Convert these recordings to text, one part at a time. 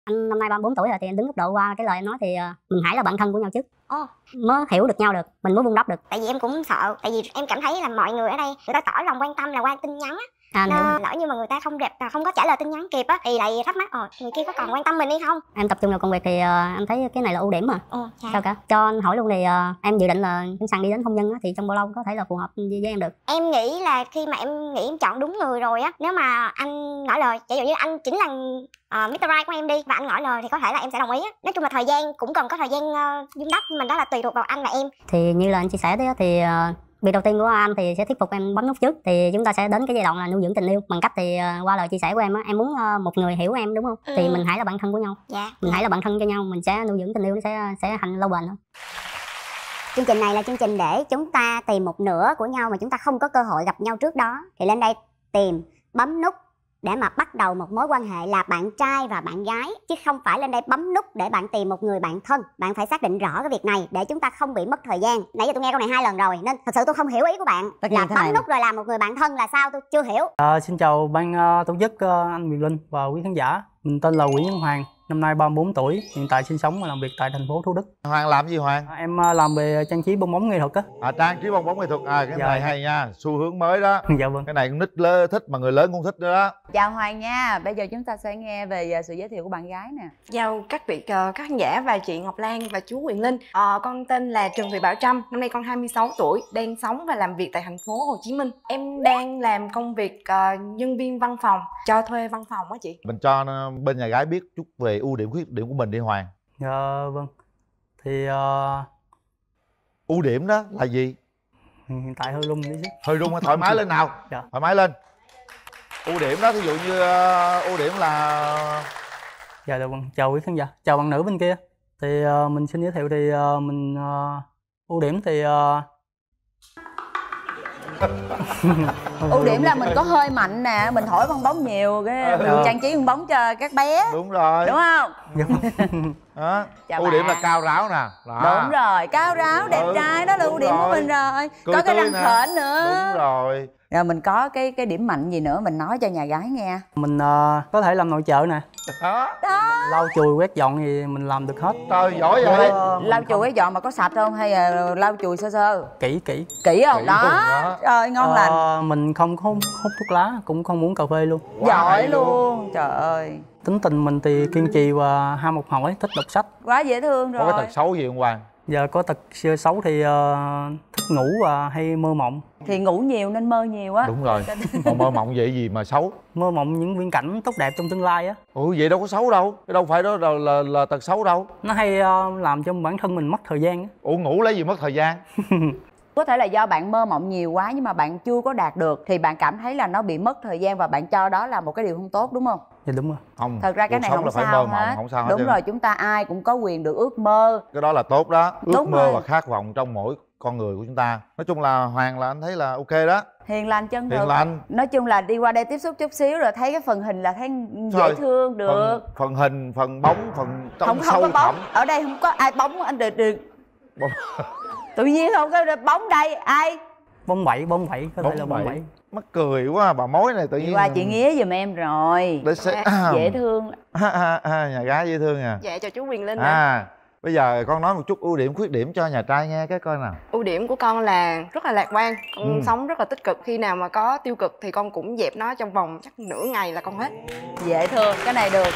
Anh năm nay 34 tuổi rồi thì anh đứng góc độ qua cái lời em nói thì mình hãy là bạn thân của nhau trước. Mới hiểu được nhau được, mình mới vun đắp được. Tại vì em cũng sợ, tại vì em cảm thấy là mọi người ở đây người ta tỏ lòng quan tâm là qua tin nhắn á. Lỡ như mà người ta không có trả lời tin nhắn kịp á thì lại thắc mắc người kia có còn quan tâm mình hay không. Em tập trung vào công việc thì em thấy cái này là ưu điểm mà. Sao cả? Cho anh hỏi luôn thì em dự định là sẵn sàng đi đến hôn nhân á, thì trong bao lâu có thể là phù hợp với em được? Em nghĩ là khi mà em nghĩ em chọn đúng người rồi á, nếu mà anh ngỏ lời, ví dụ như anh chính là Mr. Right của em đi và anh ngỏ lời thì có thể là em sẽ đồng ý á. Nói chung là thời gian cũng cần có thời gian vun đắp, mình đó là tùy thuộc vào anh và em. Thì như là anh chia sẻ đấy thì việc đầu tiên của anh thì sẽ thuyết phục em bấm nút trước, thì chúng ta sẽ đến cái giai đoạn là nuôi dưỡng tình yêu bằng cách thì qua lời chia sẻ của em á, em muốn một người hiểu em đúng không? Thì mình hãy là bạn thân của nhau. Mình hãy là bạn thân cho nhau, mình sẽ nuôi dưỡng tình yêu, nó sẽ hành lâu bền hơn. Chương trình này là chương trình để chúng ta tìm một nửa của nhau mà chúng ta không có cơ hội gặp nhau trước đó, thì lên đây tìm, bấm nút để mà bắt đầu một mối quan hệ là bạn trai và bạn gái, chứ không phải lên đây bấm nút để bạn tìm một người bạn thân. Bạn phải xác định rõ cái việc này để chúng ta không bị mất thời gian. Nãy giờ tôi nghe câu này 2 lần rồi nên thật sự tôi không hiểu ý của bạn. Là bấm nút rồi làm một người bạn thân là sao, tôi chưa hiểu. Xin chào ban tổ chức, anh Quyền Linh và quý khán giả. Mình tên là Nguyễn Nhân Hoàng, năm nay 34 tuổi, hiện tại sinh sống và làm việc tại thành phố Thủ Đức. Hoàng làm gì Hoàng? Em làm về trang trí bong bóng nghệ thuật á. Trang trí bong bóng nghệ thuật, cái này hay nha, xu hướng mới đó. Dạ vâng. Cái này con nít thích mà người lớn cũng thích nữa đó. Chào Hoàng nha, bây giờ chúng ta sẽ nghe về sự giới thiệu của bạn gái nè. Chào các vị các khán giả và chị Ngọc Lan và chú Quyền Linh. Con tên là Trần Thị Bảo Trâm, năm nay con 26 tuổi, đang sống và làm việc tại thành phố Hồ Chí Minh. Em đang làm công việc nhân viên văn phòng, cho thuê văn phòng á chị. Mình cho bên nhà gái biết chút về ưu điểm khuyết điểm của mình đi Hoàng. Dạ vâng. Thì ưu điểm đó là gì? Hiện tại hơi run tí chứ. Hơi run, thoải mái lên nào. Dạ. Thoải mái lên. Ưu điểm đó, thí dụ như ưu điểm là... Dạ vâng, chào quý khán giả, chào bạn nữ bên kia. Thì mình xin giới thiệu thì mình ưu điểm thì ưu điểm là mình có hơi mạnh nè, mình thổi bong bóng nhiều, cái mình trang trí bong bóng cho các bé. Đúng rồi. Đúng không? Đó. Ưu điểm là cao ráo nè. Đúng rồi, cao ráo, đẹp trai, đó là ưu điểm của mình rồi. Có cái răng khểnh nữa. Đúng rồi. Rồi mình có cái điểm mạnh gì nữa mình nói cho nhà gái nghe. Mình có thể làm nội trợ nè. Đó. Lau chùi quét dọn thì mình làm được hết. Trời giỏi vậy. Lau chùi quét dọn mà có sạch không hay là lau chùi sơ sơ? Kỹ không? Đó. Rồi ngon lành. Mình không hút thuốc lá, cũng không uống cà phê luôn. Giỏi luôn. Trời ơi. Tính tình mình thì kiên trì và ham học hỏi, thích đọc sách. Quá dễ thương rồi. Có cái tật xấu gì không Hoàng? Giờ có tật xấu thì thích ngủ và hay mơ mộng. Thì ngủ nhiều nên mơ nhiều á. Đúng rồi. Mà mơ mộng vậy gì mà xấu? Mơ mộng những viễn cảnh tốt đẹp trong tương lai á. Vậy đâu có xấu đâu. Cái đâu phải đó là tật xấu đâu. Nó hay làm cho bản thân mình mất thời gian á. Ngủ lấy gì mất thời gian? Có thể là do bạn mơ mộng nhiều quá nhưng mà bạn chưa có đạt được thì bạn cảm thấy là nó bị mất thời gian và bạn cho đó là một cái điều không tốt, đúng không? Dạ đúng rồi. Không. Thật ra cái này không phải sao mơ mộng, hết. không sao hết. Đúng rồi, chúng ta ai cũng có quyền được ước mơ. Cái đó là tốt đó. Ước mơ rồi. và khát vọng trong mỗi con người của chúng ta. Nói chung là Hoàng là anh thấy là ok đó. Hiền lành chân thực. Hiền lành. Nói chung là đi qua đây tiếp xúc chút xíu rồi thấy cái phần hình là thấy dễ thương được. Phần hình, phần bóng, phần trong không sâu có bóng. thẳm. Ở đây không có ai bóng anh được. Tự nhiên không có bóng đây ai. Bóng bẩy có thể là bóng bẩy. Mắc cười quá, bà mối này tự nhiên. Qua chị Nghía giùm em rồi. Dễ thương. Nhà gái dễ thương à. Dạ chào chú Quyền Linh. Bây giờ con nói một chút ưu điểm khuyết điểm cho nhà trai nghe cái coi nào. Ưu điểm của con là rất là lạc quan, con sống rất là tích cực, khi nào mà có tiêu cực thì con cũng dẹp nó trong vòng chắc nửa ngày là con hết. Dễ thương, cái này được.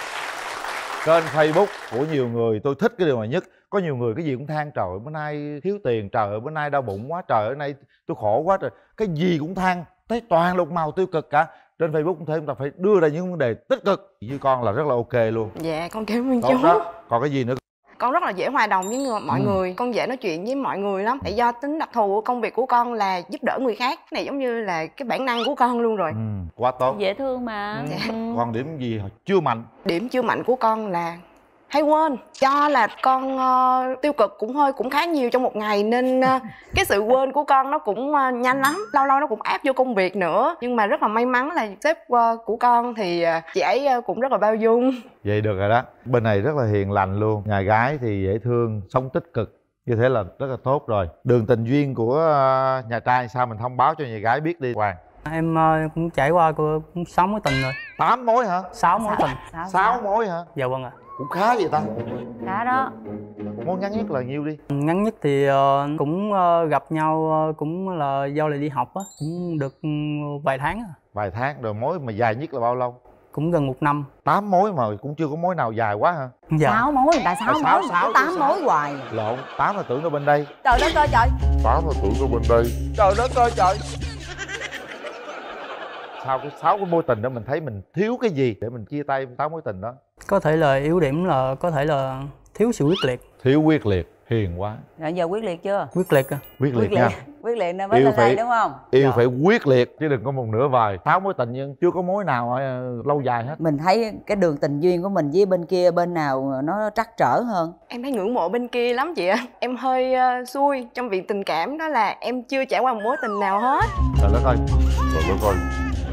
Kênh Facebook của nhiều người tôi thích cái điều này nhất. Có nhiều người cái gì cũng than, trời bữa nay thiếu tiền, trời bữa nay đau bụng quá, trời bữa nay tôi khổ quá, trời cái gì cũng than, thấy toàn lục màu tiêu cực cả. Trên Facebook cũng thế, chúng ta phải đưa ra những vấn đề tích cực. Với con là rất là ok luôn. Dạ con cảm ơn chú. Còn cái gì nữa? Con rất là dễ hòa đồng với mọi người, con dễ nói chuyện với mọi người lắm. Tại do tính đặc thù của công việc của con là giúp đỡ người khác, cái này giống như là cái bản năng của con luôn rồi. Quá tốt. Dễ thương mà. Còn điểm gì chưa mạnh? Điểm chưa mạnh của con là hay quên. Do là con tiêu cực cũng khá nhiều trong một ngày nên cái sự quên của con nó cũng nhanh lắm. Lâu lâu nó cũng áp vô công việc nữa. Nhưng mà rất là may mắn là sếp của con thì chị ấy cũng rất là bao dung. Vậy được rồi đó. Bên này rất là hiền lành luôn. Nhà gái thì dễ thương, sống tích cực. Như thế là rất là tốt rồi. Đường tình duyên của nhà trai sao mình thông báo cho nhà gái biết đi Hoàng. Em cũng trải qua cũng 6 mối tình rồi. 8 mối hả? 6 mối tình. 6 mối hả? Dạ vâng ạ. Cũng khá vậy ta. Khá đó. Mối ngắn nhất là nhiêu đi? Ngắn nhất thì cũng gặp nhau cũng là do là đi học á, cũng được vài tháng à. Vài tháng. Rồi mối mà dài nhất là bao lâu? Cũng gần 1 năm. 8 mối mà cũng chưa có mối nào dài quá hả? Dạ. 6 mối, người ta 6 mối, sáu, 8 mối hoài. Lộn, 8 là tưởng ở bên đây. Trời đất ơi trời. 8 là tưởng ở bên đây. Trời đất ơi trời. Sau cái 6 cái mối tình đó mình thấy mình thiếu cái gì để mình chia tay 6 mối tình đó? Có thể là yếu điểm là có thể là thiếu sự quyết liệt. Thiếu quyết liệt, hiền quá. Rồi giờ quyết liệt chưa? Quyết liệt à. Quyết liệt nha. Quyết liệt nên mới Yêu lên phải- đây đúng không? Yêu Dạ. phải quyết liệt chứ đừng có một nửa vời. 6 mối tình nhưng chưa có mối nào lâu dài hết. Mình thấy cái đường tình duyên của mình với bên kia bên nào nó trắc trở hơn? Em thấy ngưỡng mộ bên kia lắm chị ạ. Em hơi xui trong việc tình cảm, đó là em chưa trải qua một mối tình nào hết. Trời đất ơi. Trời đất ơi.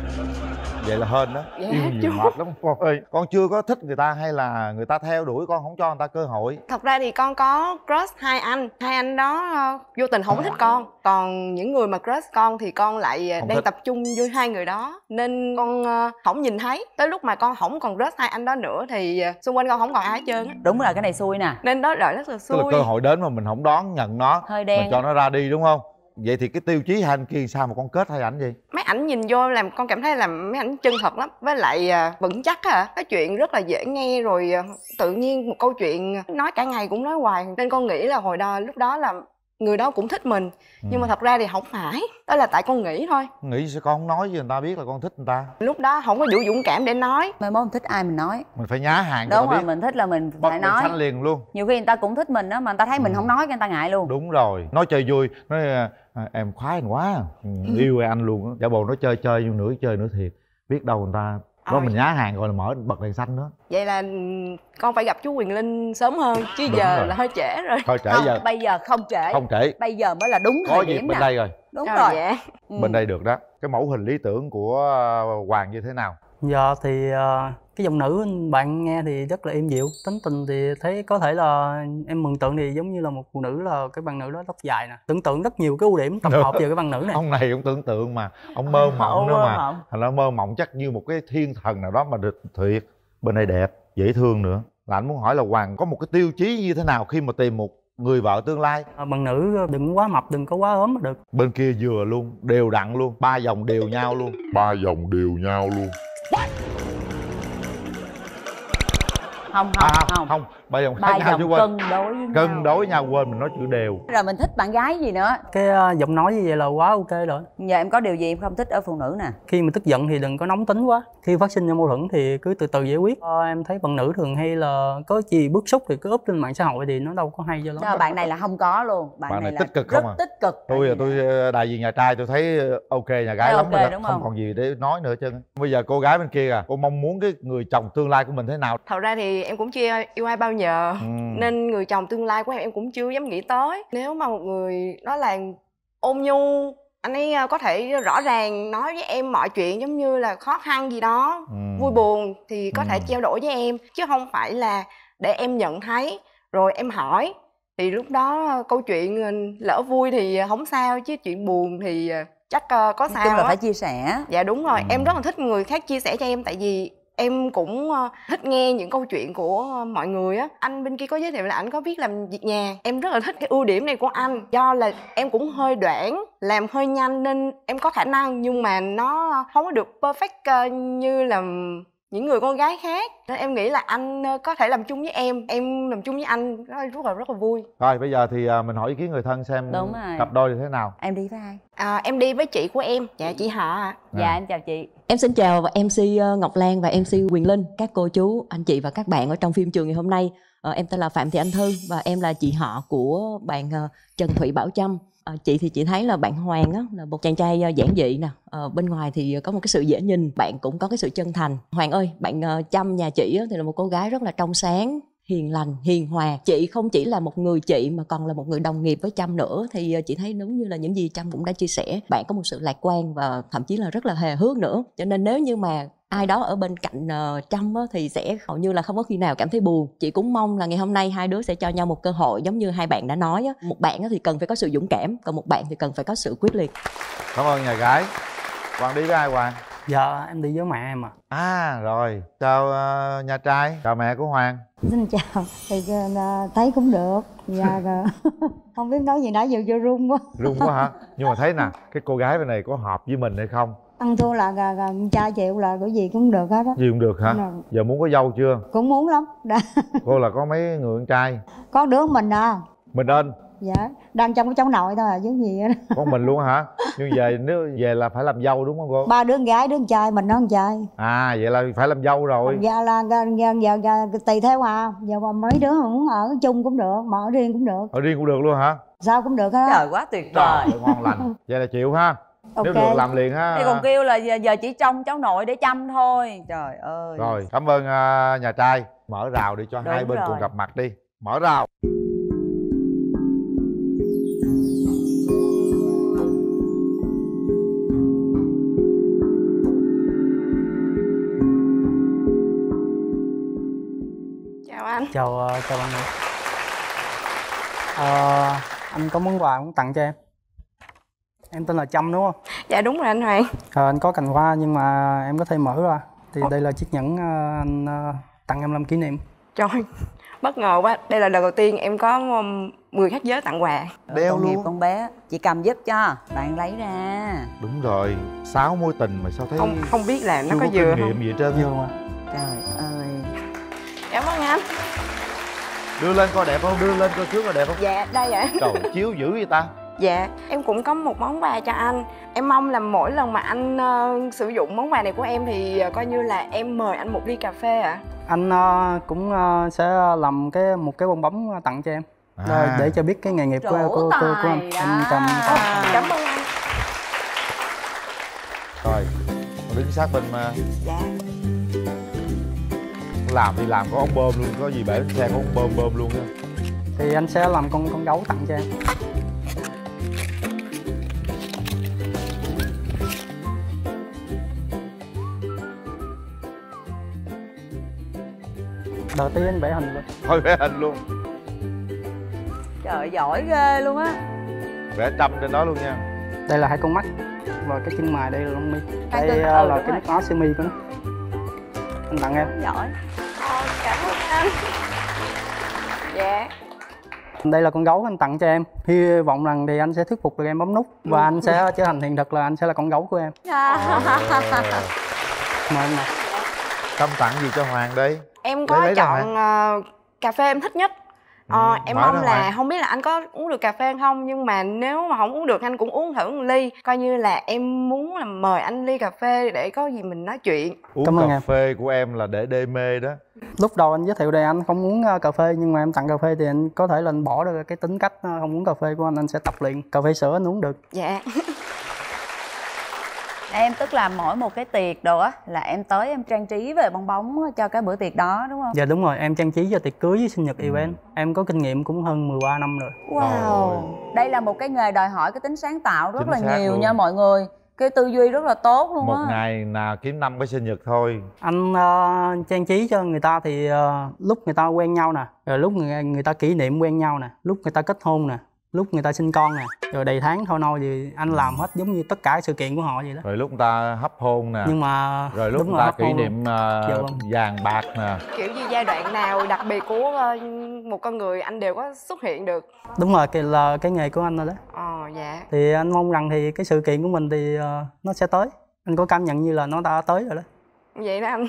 Vậy là hên đó. Dạ, Yêu nhiều chú. mệt lắm con ơi. Con chưa có thích người ta hay là người ta theo đuổi con không cho người ta cơ hội? Thật ra thì con có crush hai anh đó vô tình không có thích con. Còn những người mà crush con thì con lại Không đang thích. tập trung vô hai người đó, nên con không nhìn thấy. Tới lúc mà con không còn crush hai anh đó nữa thì xung quanh con không còn ai hết trơn á. Đúng là cái này xui nè. Nên đó là rất là Tức là xui. cơ hội đến mà mình không đón nhận nó, Hơi đen mình cho nó ra đi đúng không? Vậy thì cái tiêu chí hai anh kia sao mà con kết hai ảnh gì? Mấy ảnh nhìn vô làm con cảm thấy là mấy ảnh chân thật lắm, với lại vững chắc á. Nói chuyện rất là dễ nghe, rồi tự nhiên một câu chuyện nói cả ngày cũng nói hoài, nên con nghĩ là hồi đó lúc đó là người đó cũng thích mình. Nhưng mà thật ra thì không phải, đó là tại con nghĩ thôi. Nghĩ sao con không nói với người ta biết là con thích người ta? Lúc đó không có đủ dũng cảm để nói. Mai mốt mình thích ai mình nói. Mình phải nhá hàng cho Đúng ta rồi, biết. mình thích là mình Bắt phải mình nói. xanh liền luôn. Nhiều khi người ta cũng thích mình á mà người ta thấy mình không nói cái người ta ngại luôn. Đúng rồi, nói chơi vui, nói em khoái anh quá, yêu anh luôn á. Giả bộ nói chơi nhưng nửa chơi nửa thiệt. Biết đâu người ta đó mình nhá hàng rồi là mở bật đèn xanh nữa. Vậy là con phải gặp chú Quyền Linh sớm hơn, chứ Đúng giờ rồi. là hơi trễ rồi. Thôi trễ Không, giờ bây giờ không trễ. không trễ. Bây giờ mới là đúng Có thời dịp điểm bên nè. đây rồi. Đúng rồi. Dạ. Bên đây được đó. Cái mẫu hình lý tưởng của Hoàng như thế nào? Dạ thì cái giọng nữ bạn nghe thì rất là êm dịu. Tính tình thì thấy có thể là em mường tượng thì giống như là một phụ nữ, là cái bạn nữ đó tóc dài nè. Tưởng tượng rất nhiều cái ưu điểm tập hợp về cái bạn nữ này. Ông này ông tưởng tượng mà ông mơ mộng Ông nữa mơ mà. mộng. Thành ra mơ mộng chắc như một cái thiên thần nào đó mà được thiệt. Bên đây đẹp, dễ thương nữa. Là anh muốn hỏi là Hoàng có một cái tiêu chí như thế nào khi mà tìm một người vợ tương lai? Bạn nữ đừng quá mập, đừng có quá ốm là được. Bên kia vừa luôn, đều đặn luôn, 3 dòng đều nhau luôn. 3 dòng đều nhau luôn. Không, Không, 3 dòng khác Ba nhau chứ dòng quên. cân đối với nhau. Cân đối nhau, quên mình nói chữ đều. Rồi mình thích bạn gái gì nữa? Cái giọng nói như vậy là quá ok rồi. Giờ em có điều gì em không thích ở phụ nữ nè? Khi mà tức giận thì đừng có nóng tính quá. Khi phát sinh ra mâu thuẫn thì cứ từ từ giải quyết. Em thấy bạn nữ thường hay là có gì bức xúc thì cứ up lên mạng xã hội thì nó đâu có hay cho lắm. Đó, bạn này là không có luôn. Bạn này là tích cực rất không à? tích cực. Tôi đại diện nhà trai tôi thấy ok, nhà gái Thấy lắm ok, rồi đó. đúng Không không? còn gì để nói nữa chứ. Bây giờ cô gái bên kia cô mong muốn cái người chồng tương lai của mình thế nào? Thật ra thì em cũng chưa yêu ai bao giờ, nên người chồng tương lai của em cũng chưa dám nghĩ tới. Nếu mà một người đó là ôn nhu, anh ấy có thể rõ ràng nói với em mọi chuyện, giống như là khó khăn gì đó, vui buồn thì có thể trao đổi với em, chứ không phải là để em nhận thấy rồi em hỏi. Thì lúc đó câu chuyện lỡ vui thì không sao, chứ chuyện buồn thì chắc có Nói sao chung là á. phải chia sẻ. Dạ đúng rồi, em rất là thích người khác chia sẻ cho em, tại vì em cũng thích nghe những câu chuyện của mọi người á. Anh bên kia có giới thiệu là anh có biết làm việc nhà. Em rất là thích cái ưu điểm này của anh. Do là em cũng hơi đoản, làm hơi nhanh nên em có khả năng, nhưng mà nó không có được perfect như là những người con gái khác. Nên em nghĩ là anh có thể làm chung với em làm chung với anh rất là vui. Rồi bây giờ thì mình hỏi ý kiến người thân xem Đúng rồi. cặp đôi thì thế nào. Em đi với ai? Em đi với chị của em. Dạ chị họ ạ. Dạ em chào chị. Em xin chào MC Ngọc Lan và MC Quyền Linh, các cô chú, anh chị và các bạn ở trong phim trường ngày hôm nay. Em tên là Phạm Thị Anh Thư và em là chị họ của bạn Trần Thụy Bảo Trâm. Chị thì chị thấy là bạn Hoàng á, là một chàng trai giản dị nè, bên ngoài thì có một cái sự dễ nhìn, bạn cũng có cái sự chân thành. Hoàng ơi, bạn Trâm nhà chị á, thì là một cô gái rất là trong sáng, hiền lành, hiền hòa. Chị không chỉ là một người chị mà còn là một người đồng nghiệp với Trâm nữa. Thì chị thấy đúng như là những gì Trâm cũng đã chia sẻ, bạn có một sự lạc quan và thậm chí là rất là hề hước nữa. Cho nên nếu như mà ai đó ở bên cạnh Trâm á, thì sẽ hầu như là không có khi nào cảm thấy buồn. Chị cũng mong là ngày hôm nay hai đứa sẽ cho nhau một cơ hội, giống như hai bạn đã nói á. Một bạn thì cần phải có sự dũng cảm, còn một bạn thì cần phải có sự quyết liệt. Cảm ơn nhà gái. Hoàng đi với ai Hoàng? Dạ em đi với mẹ em à. À rồi, chào nhà trai, chào mẹ của Hoàng. Xin chào, thì thấy cũng được. Dạ rồi. Không biết nói gì nãy giờ vô run quá. Run quá hả? Nhưng mà thấy nè, cái cô gái bên này có hợp với mình hay không? Ăn thua là trai chịu là cái gì cũng được hết á. Gì cũng được hả? Giờ muốn có dâu chưa? Cũng muốn lắm. Cô là có mấy người con trai? Có đứa mình à. Mình anh? Dạ, đang trong cái cháu nội thôi à chứ gì á. Con mình luôn hả? Nhưng về nếu về là phải làm dâu đúng không cô? 3 đứa con gái, đứa con trai, mình nó con trai. À vậy là phải làm dâu rồi. Dạ là giờ tùy theo à. Giờ mà mấy đứa muốn ở chung cũng được, mà ở riêng cũng được. Ở riêng cũng được luôn hả? Sao cũng được hết. Trời quá tuyệt vời. Trời ngon lành. Vậy là chịu ha. Nếu được làm liền ha. Thì còn kêu là giờ chỉ trông cháu nội để chăm thôi. Trời ơi. Rồi, cảm ơn nhà trai. Mở rào đi cho hai bên rồi. cùng gặp mặt đi. Mở rào. Chào anh. Chào bạn nữ. Anh có món quà muốn tặng cho em. Em tên là Trâm đúng không? Dạ đúng rồi anh Hoàng. Anh có cành hoa nhưng mà em có thể mở ra. Thì đây là chiếc nhẫn anh tặng em làm kỷ niệm. Trời, bất ngờ quá. Đây là lần đầu tiên em có người khác giới tặng quà. Đeo Tội nghiệp luôn. con bé. Chị cầm giúp cho. Bạn lấy ra. Đúng rồi, 6 mối tình mà sao thấy Không biết là nó chưa có có dừa kinh không? nghiệm gì hết trơn. Vô mà. Trời ơi. Cảm ơn anh. Đưa lên coi đẹp không? Đưa lên coi trước coi đẹp không? Dạ, đây ạ. Trời, chiếu dữ vậy ta. Dạ, em cũng có một món quà cho anh. Em mong là mỗi lần mà anh sử dụng món quà này của em thì coi như là em mời anh một ly cà phê ạ. Anh cũng sẽ làm một cái bong bóng tặng cho em. Rồi, À. để cho biết cái nghề nghiệp của anh. Em cầm. Cảm ơn anh. Rồi, con đứng sát bên mà. Dạ. Làm thì làm có ống bơm luôn, có gì bể xe có ống bơm luôn nha. Thì anh sẽ làm con gấu tặng cho em. Đầu tiên anh vẽ hình luôn. Thôi vẽ hình luôn. Trời giỏi ghê luôn á. Vẽ Trâm trên đó luôn nha. Đây là 2 con mắt và cái chân mày, đây là lông mi. Hai Đây con- là đúng cái rồi. nút áo sơ mi của nó. Anh tặng em. Giỏi. Cảm ơn anh. Dạ. Đây là con gấu anh tặng cho em. Hy vọng rằng thì anh sẽ thuyết phục được em bấm nút và anh sẽ trở thành hiện thực là anh sẽ là con gấu của em. Mời em nào. Trâm tặng gì cho Hoàng đây? Em có Lấy ra chọn cà phê em thích nhất. Em mở mong ra là ngoài. không biết là anh có uống được cà phê hay không, nhưng mà nếu mà không uống được anh cũng uống thử một ly, coi như là em muốn là mời anh ly cà phê để có gì mình nói chuyện. Uống Cảm ơn cà em. phê của em là để đê mê đó. Lúc đầu anh giới thiệu đây anh không uống cà phê, nhưng mà em tặng cà phê thì anh có thể là anh bỏ được cái tính cách không uống cà phê của anh sẽ tập luyện. Cà phê sữa anh uống được. Dạ. Em tức là mỗi một cái tiệc đồ á là em tới em trang trí về bong bóng cho cái bữa tiệc đó đúng không? Dạ đúng rồi, em trang trí cho tiệc cưới với sinh nhật event. Em có kinh nghiệm cũng hơn 13 năm rồi. Wow. Đây là một cái nghề đòi hỏi cái tính sáng tạo rất Chính là xác nhiều luôn. nha mọi người. Cái tư duy rất là tốt luôn Một á. ngày nào kiếm 5 cái sinh nhật thôi. Anh trang trí cho người ta thì lúc người ta quen nhau nè, rồi lúc người ta kỷ niệm quen nhau nè, lúc người ta kết hôn nè, lúc người ta sinh con nè, rồi đầy tháng thôi nôi thì anh làm hết giống như tất cả sự kiện của họ vậy đó. Rồi lúc người ta hấp hôn nè. Nhưng mà Rồi lúc đúng người ta hấp kỷ hôn luôn. niệm Dạ vâng. vàng bạc nè. Kiểu như giai đoạn nào đặc biệt của một con người anh đều có xuất hiện được. Đúng rồi, là cái nghề của anh rồi đó. Dạ. Thì anh mong rằng thì cái sự kiện của mình thì nó sẽ tới. Anh có cảm nhận như là nó đã tới rồi đó. Vậy đó anh.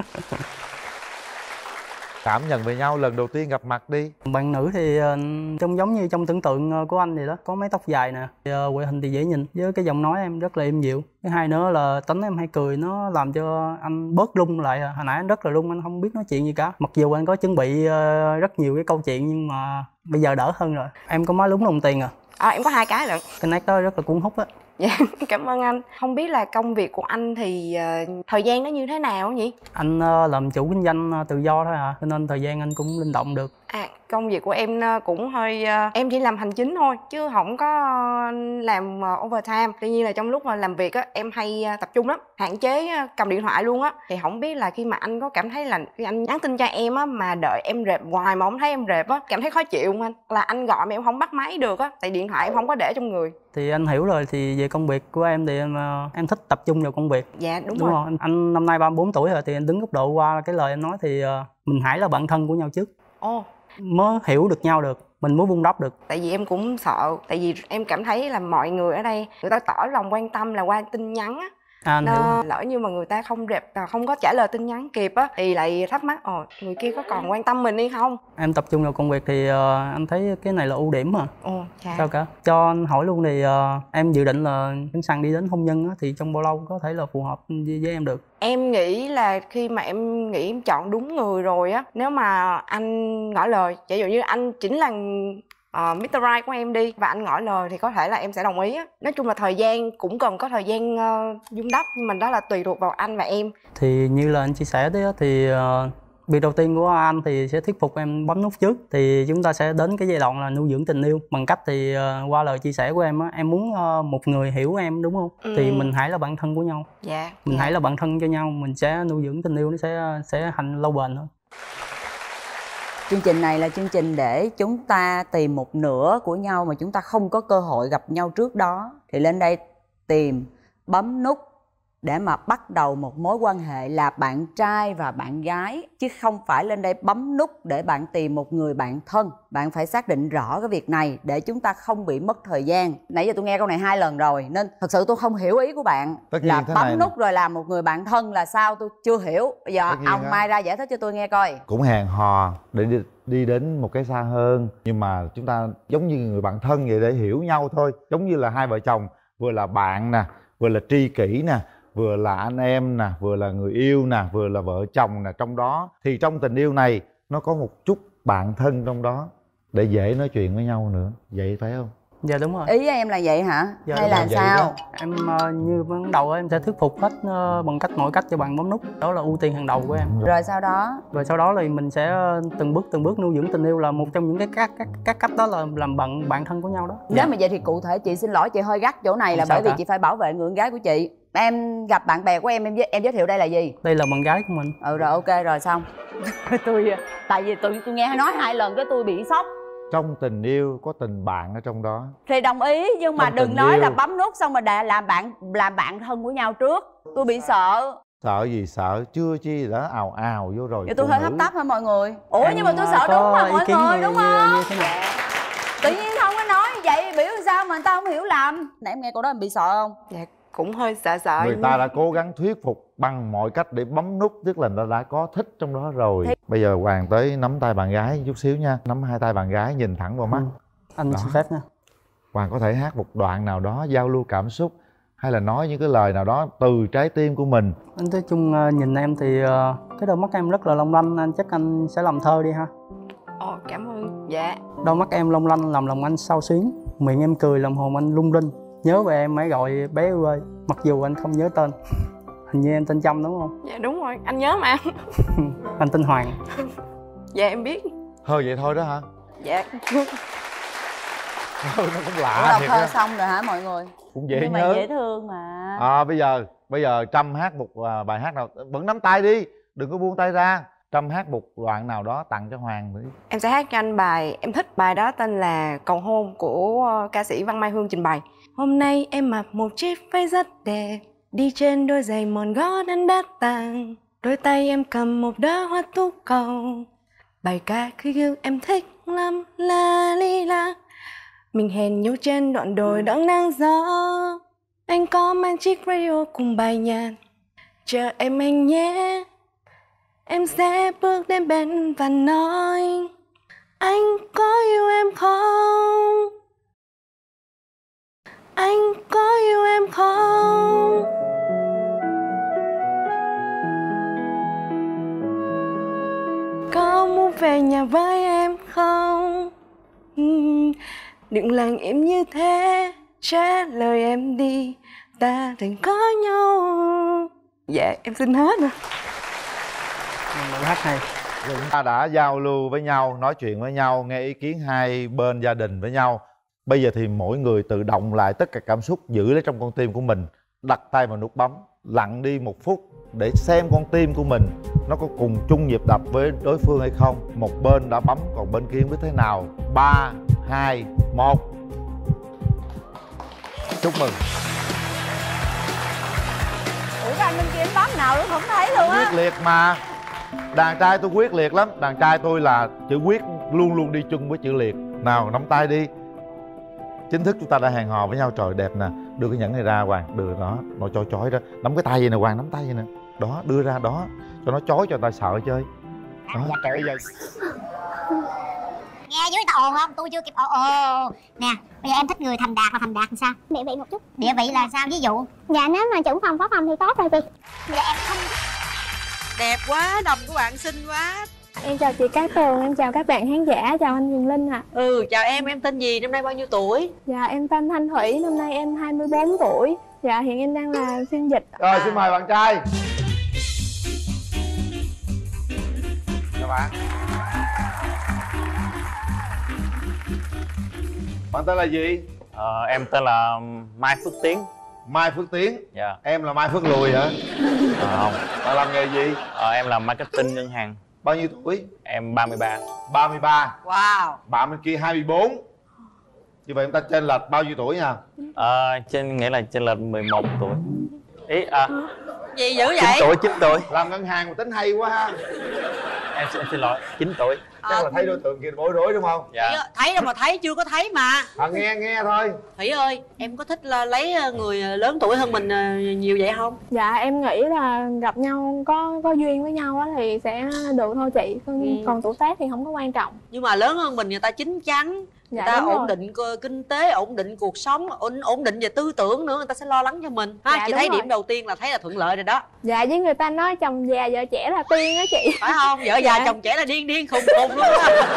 Cảm nhận về nhau lần đầu tiên gặp mặt đi. Bạn nữ thì trông giống như trong tưởng tượng của anh vậy đó, có mái tóc dài nè, thì, ngoại hình thì dễ nhìn, với cái giọng nói em rất là êm dịu. Thứ hai nữa là tính em hay cười, nó làm cho anh bớt run lại. Hồi nãy anh rất là run, anh không biết nói chuyện gì cả. Mặc dù anh có chuẩn bị rất nhiều cái câu chuyện nhưng mà bây giờ đỡ hơn rồi. Em có má lúng đồng tiền à? Em có 2 cái lận. Cái nét đó rất là cuốn hút á. Dạ, cảm ơn anh. Không biết là công việc của anh thì thời gian nó như thế nào nhỉ? Anh làm chủ kinh doanh tự do thôi à, cho nên thời gian anh cũng linh động được. Công việc của em cũng hơi em chỉ làm hành chính thôi chứ không có làm overtime. Tuy nhiên là trong lúc mà làm việc á em hay tập trung lắm, hạn chế cầm điện thoại luôn á. Thì không biết là khi mà anh có cảm thấy là khi anh nhắn tin cho em á mà đợi em rep hoài mà không thấy em rep á, cảm thấy khó chịu không anh? Là anh gọi mà em không bắt máy được á, tại điện thoại em không có để trong người. Thì anh hiểu rồi, thì về công việc của em thì em thích tập trung vào công việc. Dạ đúng rồi. Anh năm nay 34 tuổi rồi, thì anh đứng góc độ qua cái lời em nói thì mình hãy là bạn thân của nhau trước. Mới hiểu được nhau được, mình mới vun đắp được. Tại vì em cũng sợ, tại vì em cảm thấy là mọi người ở đây người ta tỏ lòng quan tâm là qua tin nhắn á. Lỡ như mà người ta không có trả lời tin nhắn kịp á thì lại thắc mắc người kia có còn quan tâm mình hay không. Em tập trung vào công việc thì anh thấy cái này là ưu điểm mà. Sao cả. Cho anh hỏi luôn thì em dự định là sẵn sàng đi đến hôn nhân á, thì trong bao lâu có thể là phù hợp với em được? Em nghĩ là khi mà em nghĩ em chọn đúng người rồi á, nếu mà anh ngỏ lời, ví dụ như anh chính là Mr. Right của em đi và anh ngỏ lời thì có thể là em sẽ đồng ý á. Nói chung là thời gian cũng cần có thời gian vun đắp, nhưng mà đó là tùy thuộc vào anh và em. Thì như là anh chia sẻ đấy thì việc đầu tiên của anh thì sẽ thuyết phục em bấm nút trước. Thì chúng ta sẽ đến cái giai đoạn là nuôi dưỡng tình yêu bằng cách thì qua lời chia sẻ của em á, em muốn một người hiểu em đúng không? Thì mình hãy là bạn thân của nhau. Mình hãy là bạn thân cho nhau, mình sẽ nuôi dưỡng tình yêu, nó sẽ hành lâu bền hơn. Chương trình này là chương trình để chúng ta tìm một nửa của nhau mà chúng ta không có cơ hội gặp nhau trước đó. Thì lên đây tìm, bấm nút để mà bắt đầu một mối quan hệ là bạn trai và bạn gái. Chứ không phải lên đây bấm nút để bạn tìm một người bạn thân. Bạn phải xác định rõ cái việc này để chúng ta không bị mất thời gian. Nãy giờ tôi nghe câu này 2 lần rồi nên thật sự tôi không hiểu ý của bạn. Là bấm nút rồi làm một người bạn thân là sao tôi chưa hiểu. Bây giờ ông Mai ra giải thích cho tôi nghe coi. Cũng hẹn hò để đi đến một cái xa hơn, nhưng mà chúng ta giống như người bạn thân vậy để hiểu nhau thôi. Giống như là hai vợ chồng vừa là bạn nè, vừa là tri kỷ nè, vừa là anh em nè, vừa là người yêu nè, vừa là vợ chồng nè. Trong đó thì trong tình yêu này nó có một chút bạn thân trong đó để dễ nói chuyện với nhau nữa. Vậy phải không? Dạ đúng rồi. Ý em là vậy hả? Hay là sao? Đó. Em như ban đầu em sẽ thuyết phục hết bằng mọi cách cho bạn bấm nút. Đó là ưu tiên hàng đầu của em. Rồi sau đó? Rồi sau đó thì mình sẽ từng bước nuôi dưỡng tình yêu, là một trong những cái cách đó là làm bạn thân của nhau đó. Nếu mà vậy thì cụ thể chị xin lỗi, chị hơi gắt chỗ này là bởi vì chị phải bảo vệ người con gái của chị. Em gặp bạn bè của em giới thiệu đây là gì? Đây là bạn gái của mình. Rồi ok rồi xong. Tại vì tôi nghe nói 2 lần cái tôi bị sốc. Trong tình yêu có tình bạn ở trong đó thì đồng ý, nhưng mà đừng nói là bấm nút xong rồi làm bạn thân của nhau trước. Tôi bị sợ. Sợ gì sợ, chưa chi đã ào ào vô rồi. Vậy tôi hơi hấp tấp hả mọi người? Ủa nhưng mà tôi sợ đúng mà mọi người đúng không? Tự nhiên không có nói vậy biểu sao mà người ta không hiểu lầm. Nãy em nghe câu đó em bị sợ không? Dạ cũng hơi sợ. Người ta đã cố gắng thuyết phục bằng mọi cách để bấm nút, tức là người ta đã có thích trong đó rồi. Bây giờ Hoàng tới nắm tay bạn gái chút xíu nha. Nắm 2 tay bạn gái nhìn thẳng vào mắt. Anh xin phép nha. Hoàng có thể hát một đoạn nào đó giao lưu cảm xúc, hay là nói những cái lời nào đó từ trái tim của mình. Anh nói chung nhìn em thì cái đôi mắt em rất là long lanh, anh chắc anh sẽ làm thơ đi ha. Cảm ơn. Dạ. Đôi mắt em long lanh làm lòng anh xao xuyến, miệng em cười làm hồn anh lung linh. Nhớ về em hãy gọi bé yêu ơi, mặc dù anh không nhớ tên. Hình như em tên Trâm đúng không? Dạ đúng rồi, anh nhớ mà. Anh tên Hoàng. Dạ em biết. Thơ vậy thôi đó hả? Dạ. Nó cũng lạ thiệt thơ á. xong rồi hả mọi người? Cũng dễ nhưng nhớ. mà dễ thương mà. Bây giờ Trâm hát một bài hát nào, vẫn nắm tay đi, đừng có buông tay ra. Trâm hát một đoạn nào đó tặng cho Hoàng đi. Em sẽ hát cho anh bài em thích, bài đó tên là Cầu Hôn của ca sĩ Văn Mai Hương trình bày. Hôm nay em mặc một chiếc váy rất đẹp, đi trên đôi giày mòn gót anh đã tặng, đôi tay em cầm một đóa hoa tú cầu. Bài ca khi yêu em thích lắm, la li la. Mình hẹn nhau trên đoạn đồi đón nắng gió, anh có mang chiếc radio cùng bài nhạc. Chờ em anh nhé, em sẽ bước đến bên và nói anh có yêu em không? Anh có yêu em không? Có muốn về nhà với em không? Đừng lặng im như thế, trả lời em đi, ta từng có nhau. Dạ em xin hết rồi. Hát này. Chúng ta đã giao lưu với nhau, nói chuyện với nhau, nghe ý kiến hai bên gia đình với nhau. Bây giờ thì mỗi người tự động lại tất cả cảm xúc giữ lấy trong con tim của mình, đặt tay vào nút bấm, lặng đi 1 phút để xem con tim của mình nó có cùng chung nhịp đập với đối phương hay không. Một bên đã bấm còn bên kia biết thế nào. 3, 2, 1. Chúc mừng. Ủa cái anh bên kia bấm nào cũng không thấy luôn á. Quyết liệt mà. Đàn trai tôi quyết liệt lắm. Đàn trai tôi là chữ quyết luôn luôn đi chung với chữ liệt. Nào nắm tay đi. Chính thức chúng ta đã hẹn hò với nhau. Trời đẹp nè. Đưa cái nhẫn này ra Hoàng. Đưa nó chói chói đó. Nắm cái tay vậy nè Hoàng, nắm tay vậy nè. Đó, đưa ra đó. Cho nó chói cho người ta sợ chơi. Đó, trời ơi. Nghe dưới ta ồn không? Tôi chưa kịp ồn. Nè, bây giờ em thích người thành đạt là thành đạt làm sao? Địa vị một chút. Địa vị là sao? Ví dụ? Dạ nếu mà trưởng phòng phó phòng thì tốt rồi chị. Dạ em không. Đẹp quá, đầm của bạn xinh quá. Em chào chị Cát Tường, em chào các bạn khán giả, chào anh Quyền Linh ạ. Chào em tên gì, năm nay bao nhiêu tuổi? Dạ em tên Thanh Thủy, năm nay em 24 tuổi. Dạ hiện em đang là phiên dịch. Rồi xin mời bạn trai. Chào bạn. Bạn tên là gì? Em tên là Mai Phước Tiến. Mai Phước Tiến. Dạ. Em là Mai Phước Lùi hả? Không. Bạn làm nghề gì? Em làm marketing ngân hàng. Bao nhiêu tuổi? Em 33. 33. Wow. Bạn bên kia 24. Như vậy chúng ta chênh lệch bao nhiêu tuổi nha? Nghĩa là chênh lệch 11 tuổi. Gì dữ vậy? 9 tuổi. Làm ngân hàng mà tính hay quá ha. Em xin lỗi, 9 tuổi. Chắc là thấy đối tượng kia bối rối đúng không? Dạ. Thấy đâu mà thấy, chưa có thấy mà. Nghe thôi. Thủy ơi, em có thích lấy người lớn tuổi hơn mình nhiều vậy không? Dạ em nghĩ là gặp nhau có duyên với nhau á thì sẽ được thôi chị. Còn tuổi tác thì không có quan trọng. Nhưng mà lớn hơn mình người ta chín chắn, người ta ổn định kinh tế, ổn định cuộc sống, ổn định về tư tưởng nữa, người ta sẽ lo lắng cho mình ha. Chị thấy điểm đầu tiên là thấy là thuận lợi rồi đó. Dạ với người ta nói chồng già vợ trẻ là tiên á chị. Phải không? Vợ già chồng trẻ là điên khùng luôn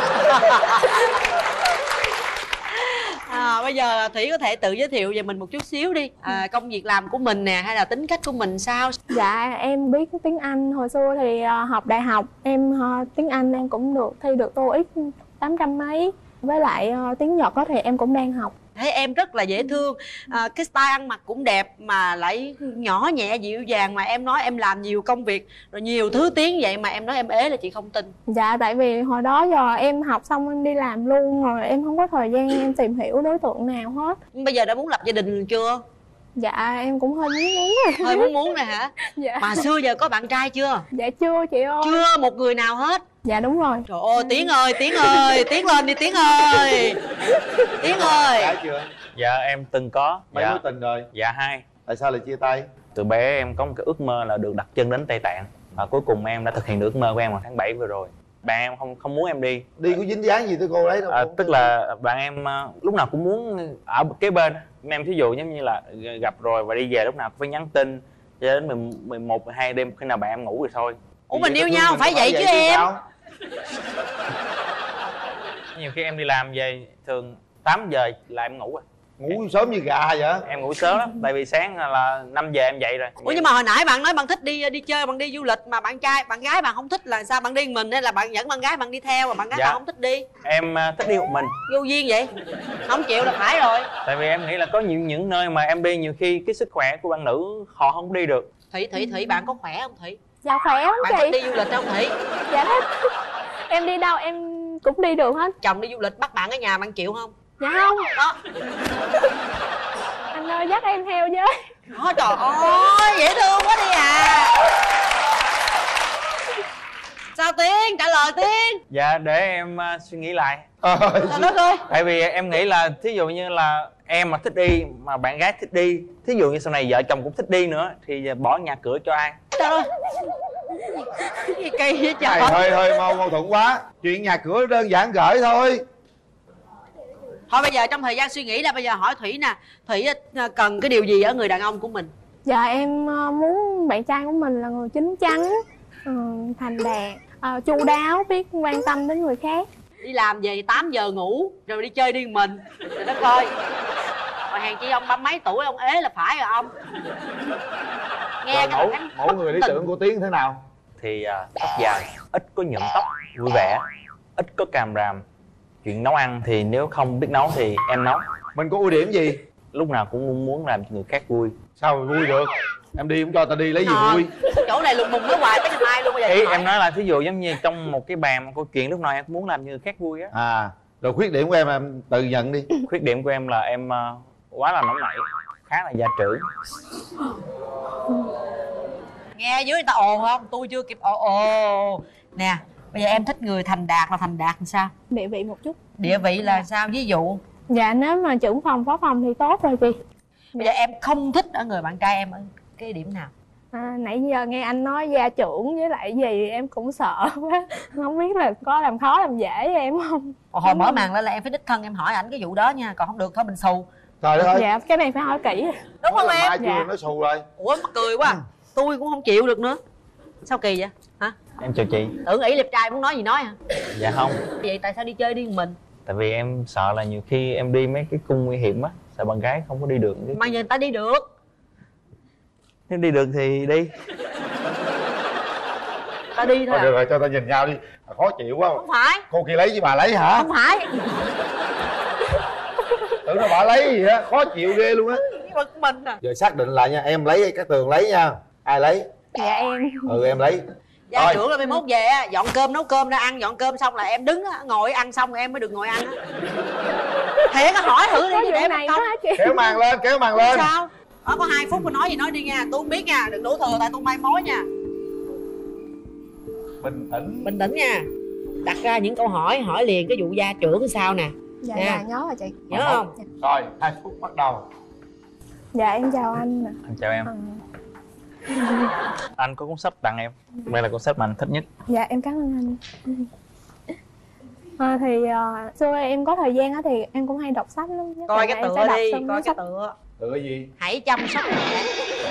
á. Bây giờ Thủy có thể tự giới thiệu về mình một chút xíu đi. Công việc làm của mình nè, hay là tính cách của mình sao? Dạ em biết tiếng Anh. Hồi xưa thì học đại học em tiếng Anh em cũng thi được TOEIC 800 mấy. Với lại tiếng Nhật thì em cũng đang học. Thấy em rất là dễ thương, cái style ăn mặc cũng đẹp mà lại nhỏ nhẹ dịu dàng, mà em nói em làm nhiều công việc rồi nhiều thứ tiếng vậy mà em nói em ế là chị không tin. Dạ tại vì hồi đó giờ em học xong em đi làm luôn rồi, em không có thời gian em tìm hiểu đối tượng nào hết. Bây giờ đã muốn lập gia đình chưa? Dạ em cũng hơi muốn rồi. Hơi muốn nè hả? Dạ. Mà xưa giờ có bạn trai chưa? Dạ chưa chị ơi. Chưa một người nào hết? Dạ đúng rồi. Trời ơi Tiến ơi, Tiến lên đi Tiến ơi. Tiến ơi. Đã chưa? Dạ em từng có. Mấy mối tình rồi? Dạ 2. Tại sao lại chia tay? Từ bé em có một cái ước mơ là được đặt chân đến Tây Tạng. Và cuối cùng em đã thực hiện được ước mơ của em vào tháng 7 vừa rồi. Bạn em không muốn em đi. Đi có dính dáng gì tới cô đấy đâu? Tức là bạn em lúc nào cũng muốn ở kế bên. Em thí dụ giống như là gặp rồi và đi về lúc nào cũng phải nhắn tin cho đến 11, 12 đêm, khi nào bạn em ngủ rồi thôi. Ủa mình yêu nhau phải vậy chứ em. Nhiều khi em đi làm về thường 8 giờ là em ngủ rồi. Ngủ sớm như gà vậy? Em ngủ sớm lắm, tại vì sáng là 5 giờ em dậy rồi. Ủa nhưng mà hồi nãy bạn nói bạn thích đi chơi, bạn đi du lịch mà bạn gái bạn không thích là sao? Bạn đi một mình hay là bạn dẫn bạn gái bạn đi theo mà bạn gái bạn không thích đi? Em thích đi một mình. Vô duyên vậy? Không chịu là phải rồi. Tại vì em nghĩ là có những nơi mà em đi nhiều khi cái sức khỏe của bạn nữ họ không đi được. Thủy bạn có khỏe không Thủy? Dạ khỏe lắm chị. Bạn thích đi du lịch không Thủy? Dạ thích. Em đi đâu em cũng đi được hết. Chồng đi du lịch bắt bạn ở nhà bạn chịu không? Dạ không. Đó. Anh ơi dắt em theo với. Đó, trời ơi dễ thương quá đi à. Sao Tiến? Trả lời Tiến. Dạ để em suy nghĩ lại. Sao đất ơi? Tại vì em nghĩ là thí dụ như là em mà thích đi mà bạn gái thích đi, thí dụ như sau này vợ chồng cũng thích đi nữa thì bỏ nhà cửa cho ai? Trời ơi. Cái kỳ vậy trời. Hơi mâu thuẫn quá. Chuyện nhà cửa đơn giản gửi thôi. Thôi bây giờ trong thời gian suy nghĩ là bây giờ hỏi Thủy nè. Thủy cần cái điều gì ở người đàn ông của mình? Dạ em muốn bạn trai của mình là người chín chắn, thành đạt, chu đáo, biết quan tâm đến người khác. Đi làm về 8 giờ ngủ rồi đi chơi đi mình. Trời đất ơi. Rồi hèn chi ông 30 mấy tuổi ông ế là phải rồi ông. Nghe rồi, mỗi người lý tưởng của Tiến thế nào? Thì tóc dài, ít có nhuộm tóc, vui vẻ, ít có càm ràm. Chuyện nấu ăn thì nếu không biết nấu thì em nấu. Mình có ưu điểm gì? Lúc nào cũng muốn làm cho người khác vui. Sao mà vui được? Em đi không cho ta đi lấy gì vui? Chỗ này lùng bùng nó hoài tới ngày mai luôn bây giờ. Ý em nói là thí dụ giống như trong một cái bàn câu chuyện lúc nào em cũng muốn làm cho người khác vui á. Rồi khuyết điểm của em tự nhận đi. Khuyết điểm của em là em quá là nóng nảy. khá là gia trưởng. Nghe dưới người ta ồ không? Tôi chưa kịp ồ. Nè, bây giờ em thích người thành đạt là thành đạt làm sao? Địa vị một chút. Địa vị là sao? Ví dụ Dạ nếu mà trưởng phòng, phó phòng thì tốt rồi chị. bây giờ em không thích ở người bạn trai em ở cái điểm nào? Nãy giờ nghe anh nói gia trưởng với lại gì em cũng sợ quá. Không biết là có làm khó làm dễ với em không? Hồi mở màn lên là em phải đích thân em hỏi ảnh cái vụ đó nha. Còn không được thôi mình xù. Trời đất ơi. Dạ cái này phải hỏi kỹ. Đúng không em? Mai chưa nói xù rồi. Ủa mắc cười quá. Tôi cũng không chịu được nữa. Sao kỳ vậy? Hả? Em chào chị. Tưởng ỷ đẹp trai muốn nói gì nói hả? Dạ không. Vậy tại sao đi chơi đi một mình? Tại vì em sợ là nhiều khi em đi mấy cái cung nguy hiểm á, sợ bạn gái không có đi được. Mà giờ người ta đi được. Nếu đi được thì đi. Ta đi thôi. Được rồi, cho ta nhìn nhau đi. Khó chịu quá. Không phải. Cô kia lấy với bà lấy hả? Không phải. Tưởng là bà lấy gì á, khó chịu ghê luôn á. Bực mình à. Giờ xác định lại nha, em lấy hay cái Tường lấy nha. Ai lấy? Dạ em. Em lấy. Gia trưởng là 11 về á, dọn cơm nấu cơm ra ăn, dọn cơm xong là em đứng á, ngồi ăn xong rồi em mới được ngồi ăn á. Thiệt á, hỏi thử đi chứ để mất công. Kéo màn lên, kéo màn lên. Sao? Có 2 phút mà nói gì nói đi nha, tôi không biết nha, đừng đổ thừa tại tôi mai mối nha. Bình tĩnh. Bình tĩnh nha. Đặt ra những câu hỏi, hỏi liền cái vụ gia trưởng sao nè. Dạ nha. dạ nhớ rồi chị. Nhớ không? Rồi, 2 phút bắt đầu. Dạ em chào anh nè. Anh chào em. Anh có cuốn sách tặng em. Đây là cuốn sách mà anh thích nhất. Dạ em cảm ơn anh. Thì xưa em có thời gian á thì em cũng hay đọc sách lắm. Coi cái tựa đi, coi cái tựa. Tựa gì? Hãy chăm sóc mẹ.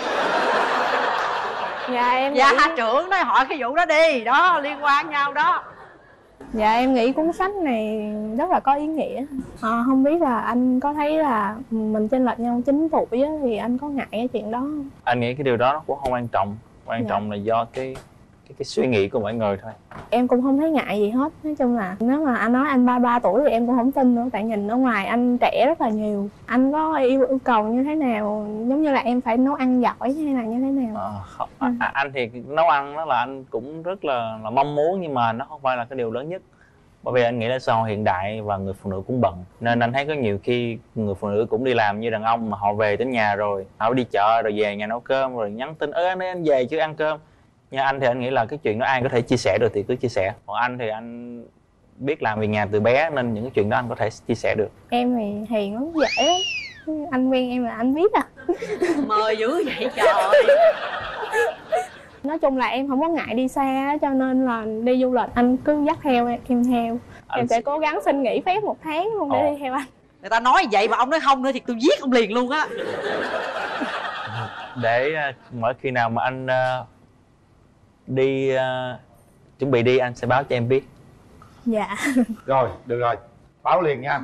Dạ em Gia nghĩ... trưởng nói hỏi cái vụ đó đi. Đó, liên quan nhau đó. Dạ em nghĩ cuốn sách này rất là có ý nghĩa. Không biết là anh có thấy là mình chênh lệch nhau 9 tuổi á, thì anh có ngại cái chuyện đó không? Anh nghĩ cái điều đó nó cũng không quan trọng. Quan trọng là do cái suy nghĩ của mọi người thôi. Em cũng không thấy ngại gì hết. Nói chung là nếu mà anh nói anh 33 tuổi thì em cũng không tin nữa. Tại nhìn ở ngoài anh trẻ rất là nhiều. Anh có yêu cầu như thế nào? Giống như là em phải nấu ăn giỏi hay là như thế nào? Anh thì nấu ăn đó là anh cũng rất là mong muốn, nhưng mà nó không phải là cái điều lớn nhất. Bởi vì anh nghĩ là xã hội hiện đại và người phụ nữ cũng bận, nên anh thấy có nhiều khi người phụ nữ cũng đi làm như đàn ông, mà họ về đến nhà rồi họ đi chợ rồi về nhà nấu cơm rồi nhắn tin anh về chứ ăn cơm. Nhưng anh thì anh nghĩ là cái chuyện đó ai có thể chia sẻ được thì cứ chia sẻ. Còn anh thì anh biết làm việc nhà từ bé nên những cái chuyện đó anh có thể chia sẻ được. Em thì hiền lắm, dễ lắm. Anh quen em là anh biết à. Mời dữ vậy trời. Nói chung là em không có ngại đi xa, cho nên là đi du lịch anh cứ dắt theo em theo. Em sẽ cố gắng xin nghỉ phép 1 tháng luôn để đi theo anh. Người ta nói vậy mà ông nói không nữa thì tôi giết ông liền luôn á. Để mỗi khi nào mà anh đi chuẩn bị đi anh sẽ báo cho em biết. Dạ. Rồi, được rồi. Báo liền nha.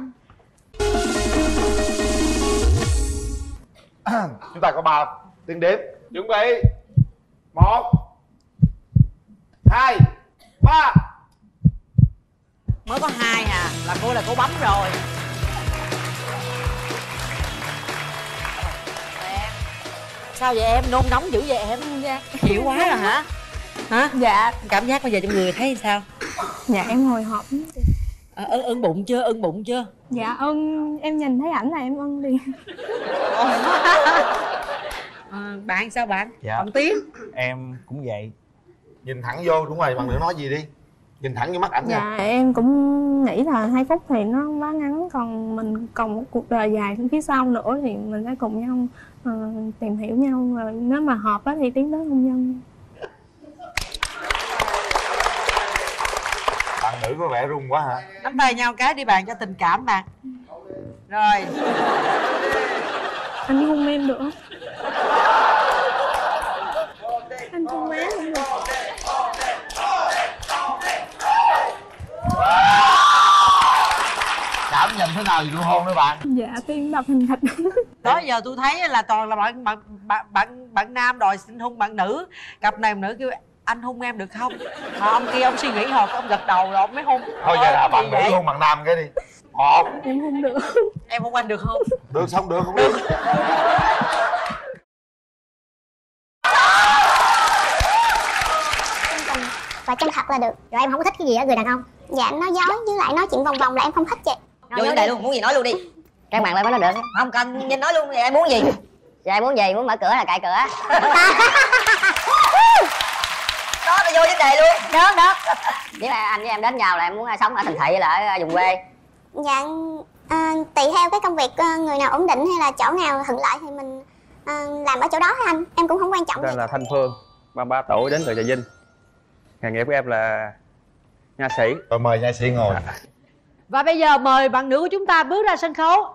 Chúng ta có 3 tiếng đếm. Chuẩn bị. 1 2 3. Mới có 2 à, là cô bấm rồi. Sao vậy em? Nôn nóng dữ vậy em? Chịu quá rồi hả? Hả? Dạ. Cảm giác bây giờ trong người thấy sao? Dạ em hồi hộp. Ưng bụng chưa? Ưng bụng chưa? Dạ em nhìn thấy ảnh là em ưng liền. Bạn sao bạn? Dạ. Ông Tiến. Em cũng vậy. Nhìn thẳng vô, đúng rồi, bạn nữ nói gì đi. Nhìn thẳng vô mắt ảnh nha. Dạ em cũng nghĩ là 2 phút thì nó quá ngắn. Còn mình còn một cuộc đời dài phía sau nữa thì mình sẽ cùng nhau tìm hiểu nhau. Rồi nếu mà hợp á thì tiến tới hôn nhân. Bạn nữ có vẻ run quá hả? Nắm tay nhau cái đi bạn cho tình cảm bạn. Rồi. Anh hôn em được không? Anh hôn má cũng được. Cảm nhận thế nào về nụ hôn đó bạn? Dạ tim đập thình thịch. Đó giờ tôi thấy là toàn là bạn nam đòi xin hôn bạn nữ. Cặp này nữ kêu anh hôn em được không? Mà ông kia ông suy nghĩ hồi ông gật đầu rồi ông mới hôn. Thôi vậy là bạn nữ hôn bạn nam cái đi. 1. Em hôn được. Em hôn anh được không? Được xong được không được. Và chân thật là được. Rồi em không có thích cái gì ở người đàn ông. Dạ nói dối với lại nói chuyện vòng vòng là em không thích chị. Vô vấn đề luôn, muốn gì nói luôn đi. Trang mạng lại với nó được. Không cần nhìn nói luôn, em muốn gì? Dạ em muốn gì? Muốn mở cửa là cài cửa. Đó là vô vấn đề luôn. Được. Nếu mà anh với em đến nhau là em muốn sống ở thành thị hay là ở vùng quê? Dạ tùy theo cái công việc, người nào ổn định hay là chỗ nào thuận lợi thì mình làm ở chỗ đó thôi anh. Em cũng không quan trọng. Tên là Thanh Phương, 33 tuổi, đến từ Trà Vinh. Nghề nghiệp của em là nha sĩ. Rồi mời nha sĩ ngồi. Và bây giờ mời bạn nữ của chúng ta bước ra sân khấu.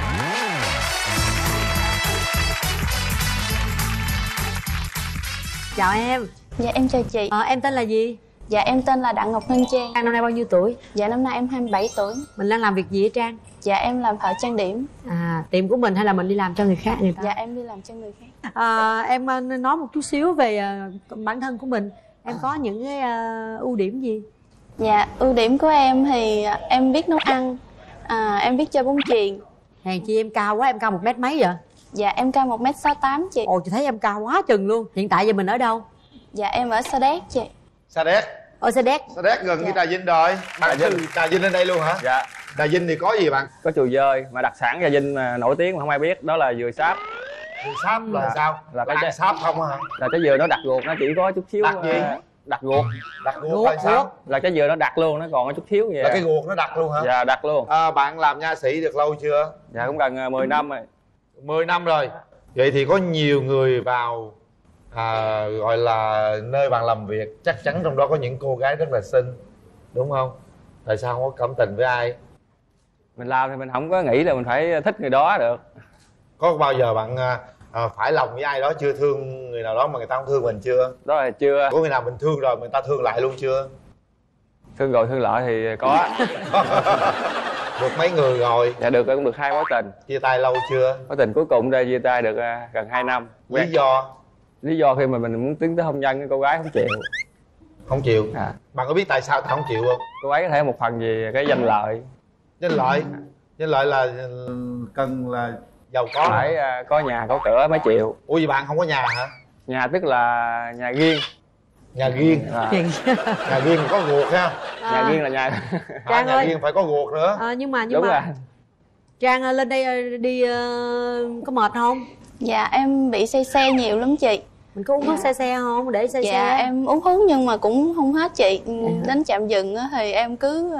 Chào em. Dạ em chào chị. Em tên là gì? Dạ em tên là Đặng Ngọc Hân Trang. Trang năm nay bao nhiêu tuổi? Dạ năm nay em 27 tuổi. Mình đang làm việc gì vậy Trang? Dạ em làm thợ trang điểm. Tiệm của mình hay là mình đi làm cho người khác người ta? Dạ em đi làm cho người khác. Em nói một chút xíu về bản thân của mình. Em có những cái ưu điểm gì? Dạ ưu điểm của em thì em biết nấu ăn, em biết chơi bóng chuyền. Hèn chi em cao quá, em cao 1 mét mấy vậy? Dạ em cao 1m68 chị. Ồ chị thấy em cao quá chừng luôn. Hiện tại giờ mình ở đâu? Dạ em ở Sa Đéc chị. Sa Đéc. Ở Sa Đéc. Sa Đéc gần như Trà Vinh rồi. Bạn từ Trà Vinh lên đây luôn hả? Dạ. Trà Vinh thì có gì bạn? Có chùa dơi mà đặc sản Trà Vinh mà nổi tiếng mà không ai biết, đó là dừa sáp. Dừa sáp là sao? Là cái trái sáp không hả? Là trái dừa nó đặc ruột, nó chỉ có chút xíu. Đặc gì? Đặc ruột. Đặc ruột là sao? Là trái dừa nó đặc luôn, nó còn có chút xíu vậy. Là cái ruột nó đặc luôn hả? Dạ đặc luôn. Bạn làm nha sĩ được lâu chưa? Dạ cũng gần 10 năm rồi. 10 năm rồi. Vậy thì có nhiều người vào gọi là nơi bạn làm việc, chắc chắn trong đó có những cô gái rất là xinh, đúng không? Tại sao không có cảm tình với ai? Mình làm thì mình không có nghĩ là mình phải thích người đó được. Có bao giờ bạn phải lòng với ai đó chưa, thương người nào đó mà người ta không thương mình chưa? Đó là chưa. Có người nào mình thương rồi người ta thương lại luôn chưa? Thương rồi thương lại thì có. Được mấy người rồi? Dạ được, cũng được 2 mối tình. Chia tay lâu chưa? Mối tình cuối cùng đây chia tay được gần 2 năm. Lý do? Lý do khi mà mình muốn tiến tới hôn nhân, cái cô gái không chịu. Không chịu? Bạn có biết tại sao ta không chịu không? Cô ấy có thể một phần vì cái danh lợi. Danh lợi? Danh lợi là cần là giàu có. Phải có nhà có cửa mới chịu. Ủa vậy bạn không có nhà hả? Nhà tức là nhà riêng. Nhà riêng. Nhà riêng có ruột ha. Nhà riêng là nhà. Trang nhà ơi. riêng phải có ruột nữa. Nhưng mà Đúng rồi. Trang lên đây đi có mệt không? Dạ em bị say xe nhiều lắm chị. Mình có uống thuốc xe không để say xe? Dạ em uống thuốc nhưng mà cũng không hết chị. Đến trạm dừng thì em cứ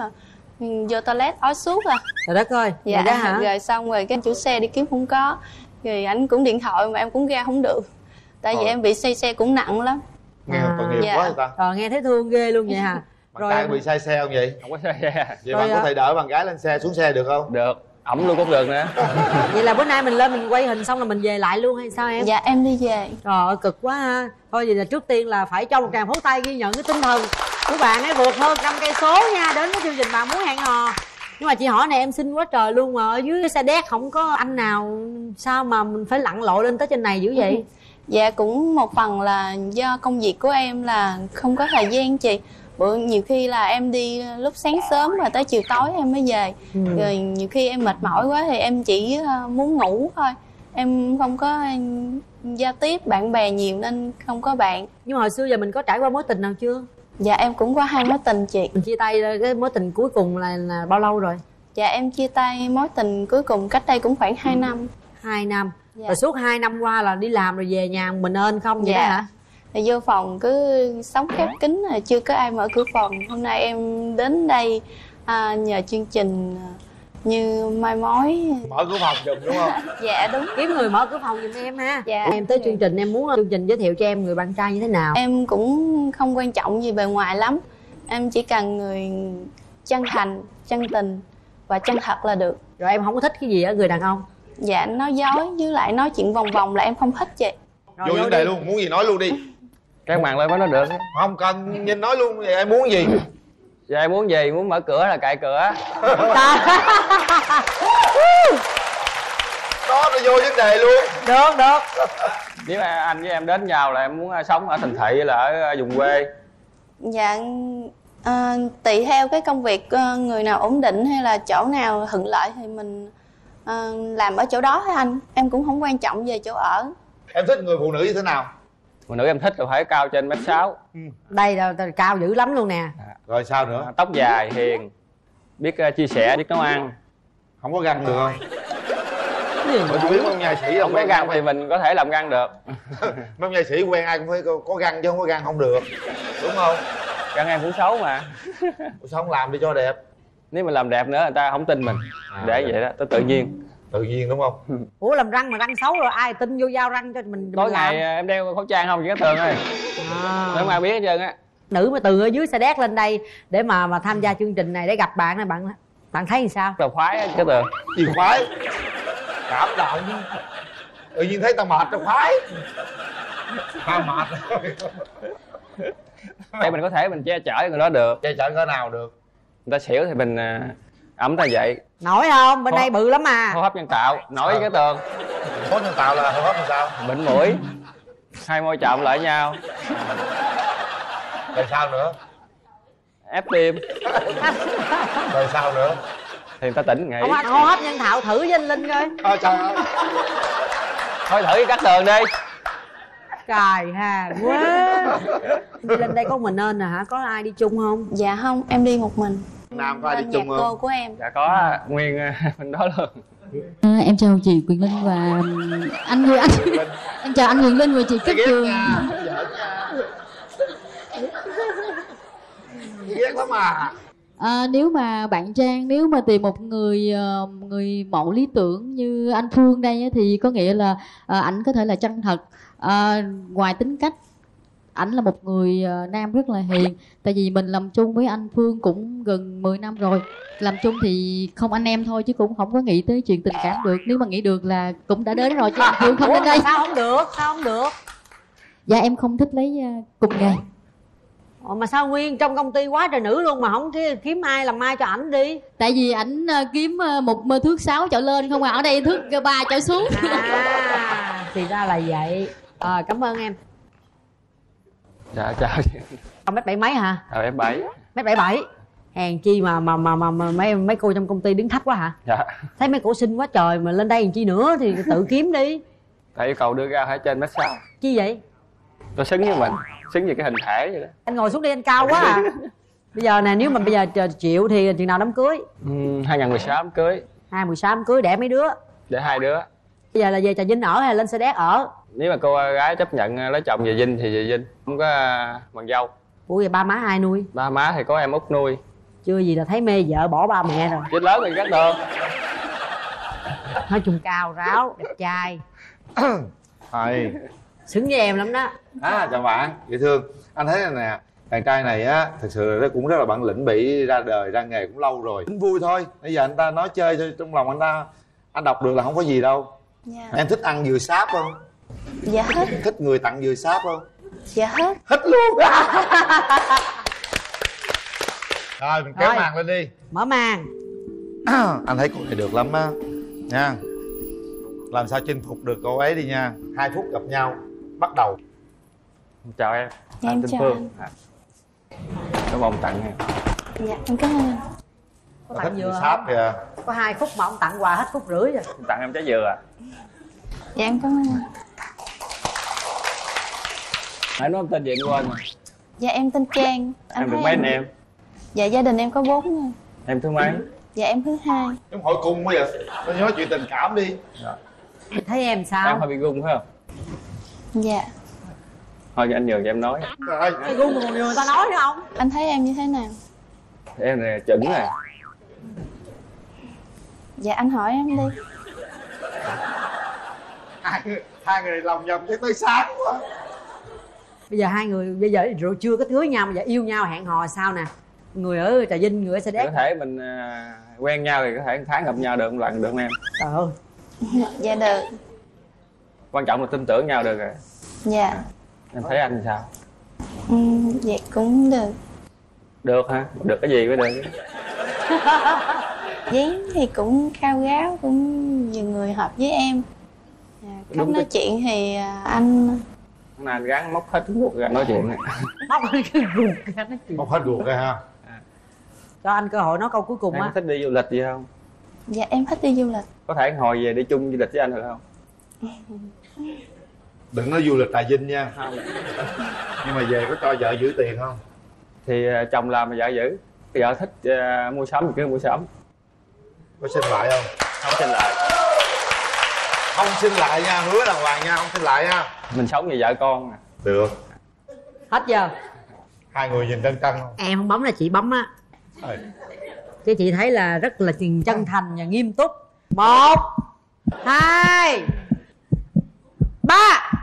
vô toilet ói suốt à. Trời đất ơi. Dạ đó hả? Rồi xong rồi cái chủ xe đi kiếm không có. Rồi anh cũng điện thoại mà em cũng ra không được. Tại vì em bị say xe cũng nặng lắm. Nghe tội nghiệp quá người ta. Nghe thấy thương ghê luôn vậy hả? Bạn trai bị say xe không vậy? Không có say xe. Vậy bạn có thể đỡ bạn gái lên xe xuống xe được không? Được. Ẩm luôn cũng được nữa. Vậy là bữa nay mình lên mình quay hình xong là mình về lại luôn hay sao em? Dạ em đi về. Trời ơi cực quá ha. Thôi vậy là trước tiên là phải cho một tràng pháo tay ghi nhận cái tinh thần của bạn ấy vượt hơn 5 cây số nha, đến với chương trình Bạn Muốn Hẹn Hò. Nhưng mà chị hỏi này em xinh quá trời luôn mà ở dưới cái Sa Đéc không có anh nào, sao mà mình phải lặn lội lên tới trên này dữ vậy? Dạ cũng một phần là do công việc của em là không có thời gian chị. Nhiều khi là em đi lúc sáng sớm mà tới chiều tối em mới về. Rồi nhiều khi em mệt mỏi quá thì em chỉ muốn ngủ thôi. Em không có giao tiếp bạn bè nhiều nên không có bạn. Nhưng mà hồi xưa giờ mình có trải qua mối tình nào chưa? Dạ em cũng có 2 mối tình chị. Mình chia tay cái mối tình cuối cùng là bao lâu rồi? Dạ em chia tay mối tình cuối cùng cách đây cũng khoảng 2 năm. 2 năm. Dạ. Rồi suốt 2 năm qua là đi làm rồi về nhà mình ơn không vậy đó hả? Thì vô phòng cứ sống khép kín rồi chưa có ai mở cửa phòng. Hôm nay em đến đây nhờ chương trình như mai mối. Mở cửa phòng giùm đúng không? Dạ đúng. Kiếm người mở cửa phòng giùm em ha. Dạ. Em tới chương trình em muốn chương trình giới thiệu cho em người bạn trai như thế nào? Em cũng không quan trọng gì bề ngoài lắm. Em chỉ cần người chân thành, chân tình và chân thật là được. Rồi em không có thích cái gì ở người đàn ông? Dạ nói dối với lại nói chuyện vòng vòng là em không thích chị. Vô vấn đề luôn, muốn gì nói luôn đi. Các bạn lên mới nói được. Không cần nhìn nói luôn, vậy em muốn gì? Dạ em muốn gì? Muốn mở cửa là cài cửa. Đó nó vô vấn đề luôn. Được. Nếu mà anh với em đến nhau là em muốn sống ở thành thị hay là ở vùng quê? Dạ tùy theo cái công việc, người nào ổn định hay là chỗ nào thuận lợi thì mình làm ở chỗ đó thôi anh. Em cũng không quan trọng về chỗ ở. Em thích người phụ nữ như thế nào? Phụ nữ em thích là phải cao trên 1m6. Đây là cao dữ lắm luôn nè. Rồi sao nữa? Tóc dài, hiền, biết chia sẻ, biết nấu ăn. Không có găng được không? Bởi vì mấy ông nha sĩ không có găng thì mình có thể làm găng được. mấy ông nha sĩ quen ai cũng phải có găng chứ không có găng không được, đúng không? Găng em cũng xấu mà. Sao không làm đi cho đẹp? Nếu mình làm đẹp nữa người ta không tin mình. Để vậy đó, tự nhiên. Tự nhiên đúng không? Ủa làm răng mà răng xấu rồi ai tin vô dao răng cho mình Tối làm. ngày em đeo khẩu trang không chỉ có Tường thôi. Nếu mà biết hết trơn á. Nữ mà từ ở dưới xe đét lên đây để mà tham gia chương trình này để gặp bạn này, bạn thấy như sao? Rất là khoái á, cái Tường. Gì khoái? Cảm động. Tự nhiên thấy tao mệt tao khoái. Tao mệt rồi. Để mình có thể mình che chở người đó được. Che chở cỡ nào được? Người ta xỉu thì mình ẩm ta dậy. Nổi không? Bên đây bự lắm mà. Hô hấp nhân tạo, nổi với cái Tường. Hô hấp nhân tạo là hô hấp làm sao? Bệnh mũi. Hai môi chạm lại nhau. Rồi sao nữa? Ép tim. Rồi sao nữa? Thì người ta tỉnh nghỉ. Hô hấp nhân tạo thử với anh Linh coi. Trời ơi. Thôi thử với Cát Tường đi. Cài hà quá. Lên đây có mình nên hả? Có ai đi chung không? Dạ không, em đi một mình. Nam có ai đi chung không? Cô của em. Dạ có, Nguyên mình đó luôn. Em chào chị Quyền Linh và anh Nguyên Anh. Em chào anh Quyền Linh và chị Cát Tường. Ghét lắm à. Nếu mà bạn Trang nếu mà tìm một người mẫu lý tưởng như anh Phương đây á, thì có nghĩa là ảnh có thể là chân thật. Ngoài tính cách, ảnh là một người nam rất là hiền. Tại vì mình làm chung với anh Phương cũng gần 10 năm rồi. Làm chung thì không anh em thôi chứ cũng không có nghĩ tới chuyện tình cảm được. Nếu mà nghĩ được là cũng đã đến rồi chứ anh Phương không đến đây. Sao không được? Sao không được? Dạ em không thích lấy cùng nghề. Mà sao Nguyên trong công ty quá trời nữ luôn mà không kiếm ai làm mai cho ảnh đi? Tại vì ảnh kiếm một thước 6 trở lên không à, ở đây thước 3 trở xuống. Thì ra là vậy. Cảm ơn em. Dạ chào chị. Mét 7 mấy hả? Mét 7. Mét 77. Hèn chi mà mấy cô trong công ty đứng thấp quá hả? Dạ. Thấy mấy cô xinh quá trời mà lên đây làm chi nữa thì tự kiếm đi. Tại yêu cầu đưa ra phải trên mét 6. Chi vậy? Nó xứng với mình, xứng với cái hình thể vậy đó. Anh ngồi xuống đi, anh cao quá à. Bây giờ nè, nếu mà bây giờ chịu thì chừng nào đám cưới? 2016 đám cưới. 2016 đám cưới, đẻ mấy đứa? Để 2 đứa. Bây giờ là về Trà Vinh ở hay là lên Sa Đéc ở? Nếu mà cô gái chấp nhận lấy chồng về Vinh thì về Vinh. Không có bằng dâu. Ủa vậy ba má ai nuôi? Ba má thì có em út nuôi. Chưa gì là thấy mê vợ bỏ ba mẹ rồi. Chết lớn rồi Cát Tường. Nói chung cao ráo, đẹp trai. Thầy xứng với em lắm đó. Chào bạn, dễ thương. Anh thấy nè, chàng trai này á thật sự nó cũng rất là bản lĩnh, bị ra đời ra nghề cũng lâu rồi. Tính vui thôi, bây giờ anh ta nói chơi thôi, trong lòng anh đọc được là không có gì đâu. Dạ. Em thích ăn dừa sáp không? Dạ hết. Thích người tặng dừa sáp không? Dạ hết. Hết luôn. Rồi mình kéo màn lên đi. Mở màn. Anh thấy cô này được lắm á nha. Làm sao chinh phục được cô ấy đi nha. 2 phút gặp nhau, bắt đầu. Chào em. Dạ, em tên chào Phương. Cảm ơn ông tặng em. Dạ em cảm ơn anh. Có tặng dừa sáp không? kìa. Có 2 phút mà ông tặng quà hết phút rưỡi rồi. Tặng em trái dừa à? Dạ em cảm ơn anh. Hãy nói tên gì anh quên rồi. Dạ em tên Trang. Em được mấy anh em? Dạ gia đình em có 4 người. Em thứ mấy? Dạ em thứ 2. Em hỏi cung quá vậy. Nó nói chuyện tình cảm đi. Thấy em sao? Em hơi bị gung phải không? Dạ. Thôi anh nhường cho em nói. Cái gung mà còn người ta nói nữa không? Anh thấy em như thế nào? Em này chuẩn nè. Dạ anh hỏi em đi. Hai người lòng vòng tới sáng quá. Bây giờ hai người bây giờ rồi chưa có cưới nhau mà giờ yêu nhau hẹn hò sao nè? Người ở Trà Vinh, người ở Sa Đéc. Có thể mình quen nhau thì có thể 1 tháng gặp nhau được, 1 lần được không em? Trời ơi. Dạ được. Quan trọng là tin tưởng nhau được rồi. Dạ. Em thấy anh sao? Dạ cũng được. Được hả? Được cái gì mới được? Dáng thì cũng cao ráo, cũng nhiều người hợp với em. Cách nói chuyện thì anh Hôm nay anh gắng móc hết ruột ra nói chuyện này. Móc hết cái ruột ra nói chuyện. Móc hết ruột ra ha. Cho anh cơ hội nói câu cuối cùng á. Em có thích đi du lịch gì không? Dạ em thích đi du lịch. Có thể hồi về đi chung du lịch với anh được không? Đừng nói du lịch Trà Vinh nha. Không. Nhưng mà về có cho vợ giữ tiền không? Thì chồng làm mà vợ giữ. Cái vợ thích mua sắm thì cứ mua sắm. Có xin lại không? Không xin lại. Không xin lại nha, hứa đàng hoàng nha, không xin lại nha. Mình sống như vợ con à. Được. Hết giờ. Hai người nhìn chân không? Em không bấm là chị bấm á. Rồi. Chứ chị thấy là rất là chân thành và nghiêm túc. 1 2 3.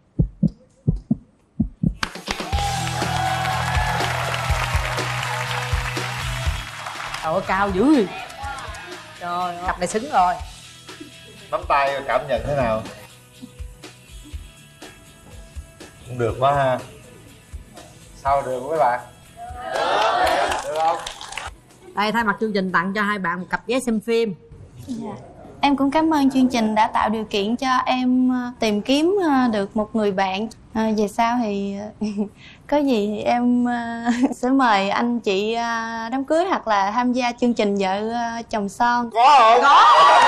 Trời ơi, cao dữ. Trời ơi, cặp này xứng rồi. Nắm tay cảm nhận thế nào? Cũng được quá ha. Sao được mấy bạn? Được không? Đây, thay mặt chương trình tặng cho hai bạn một cặp vé xem phim. Dạ. Em cũng cảm ơn chương trình đã tạo điều kiện cho em tìm kiếm được một người bạn. Về sau thì có gì thì em sẽ mời anh chị đám cưới hoặc là tham gia chương trình vợ chồng son. Có.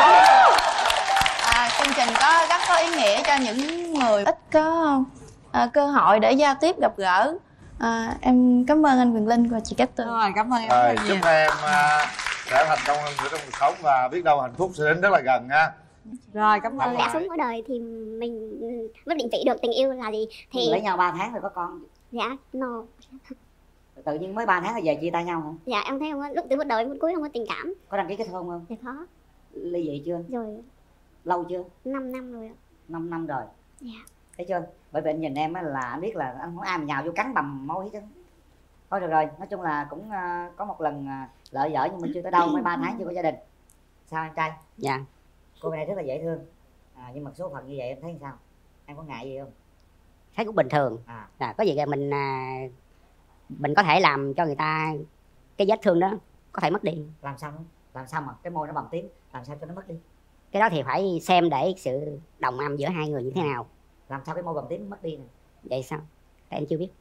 Chương trình rất có ý nghĩa cho những người ít có cơ hội để giao tiếp gặp gỡ. Em cảm ơn anh Quyền Linh và chị Cát Tường. Rồi, cảm ơn em. Rồi, chúc em sẽ thành công hơn nữa trong cuộc sống và biết đâu hạnh phúc sẽ đến rất là gần nha. Rồi, cảm ơn. Đã sống ở đời thì mình mới định vị được tình yêu là gì. Thì lấy nhau 3 tháng rồi có con. Dạ, no. Tự nhiên mới 3 tháng rồi về chia tay nhau hả? Dạ, em thấy không, lúc từ bắt đầu phút cuối không có tình cảm. Có đăng ký kết hôn không? Dạ có. Ly dị chưa? Rồi. Lâu chưa? 5 năm rồi ạ. 5 năm rồi. Dạ. Thấy chưa? Bởi vì anh nhìn em là anh biết là anh không ai mà nhào vô cắn bầm môi hết trơn. Thôi được rồi, nói chung là cũng có một lần lợi dở nhưng mình chưa tới đâu, mới 3 tháng chưa có gia đình. Sao em trai? Dạ. Cô này rất là dễ thương. Nhưng mà số phận như vậy em thấy sao? Em có ngại gì không? Thấy cũng bình thường. Có gì mình có thể làm cho người ta cái vết thương đó có thể mất đi. Làm sao mà cái môi nó bầm tím, làm sao cho nó mất đi? Cái đó thì phải xem để sự đồng âm giữa hai người như thế nào. Làm sao cái môi bầm tím mất đi nè? Vậy sao? Tại em chưa biết.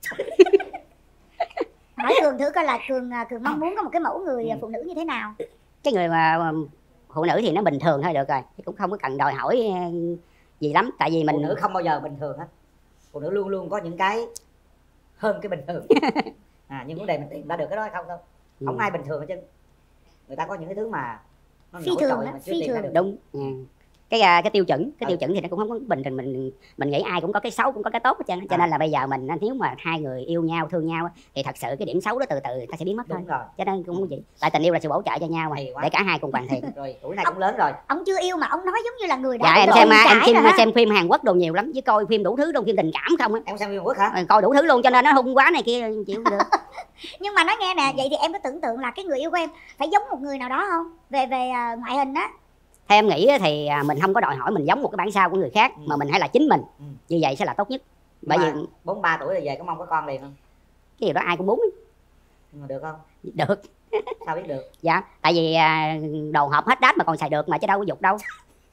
Hỏi Cường thử coi là Cường mong muốn có một cái mẫu người phụ nữ như thế nào? Cái người mà phụ nữ thì nó bình thường thôi được rồi, cũng không có cần đòi hỏi gì lắm, tại vì mình phụ nữ không bao giờ bình thường hết. Phụ nữ luôn luôn có những cái hơn cái bình thường. Nhưng vấn đề mình tìm ra được cái đó hay không thôi. Không ai bình thường hết chứ. Người ta có những cái thứ mà nó phi thường đó, phi thường. Đúng. Cái tiêu chuẩn thì nó cũng không có bình thường. Mình nghĩ ai cũng có cái xấu cũng có cái tốt hết trơn. Cho nên là bây giờ mình nếu mà hai người yêu nhau thương nhau thì thật sự cái điểm xấu đó từ từ ta sẽ biến mất thôi. Cho nên cũng không có gì. Tại tình yêu là sự bổ trợ cho nhau mà, để cả hai cùng hoàn thiện. Rồi tuổi này cũng lớn rồi. Ông chưa yêu mà ông nói giống như là người đã. Dạ em xem phim Hàn Quốc đồ nhiều lắm, với coi phim đủ thứ luôn, phim tình cảm không á. Em xem phim Hàn Quốc hả? Coi đủ thứ luôn cho nên nó hung quá này kia chịu không được. Nhưng mà nói nghe nè, vậy thì em có tưởng tượng là cái người yêu của em phải giống một người nào đó không? Về ngoại hình á. Theo em nghĩ thì mình không có đòi hỏi mình giống một cái bản sao của người khác, mà mình hãy là chính mình. Như vậy sẽ là tốt nhất. Bởi vì 43 tuổi là về có mong có con liền không? Cái điều đó ai cũng muốn. Nhưng mà được không? Được. Sao biết được? Dạ, tại vì đồ hộp hết đát mà còn xài được mà, chứ đâu có dục đâu.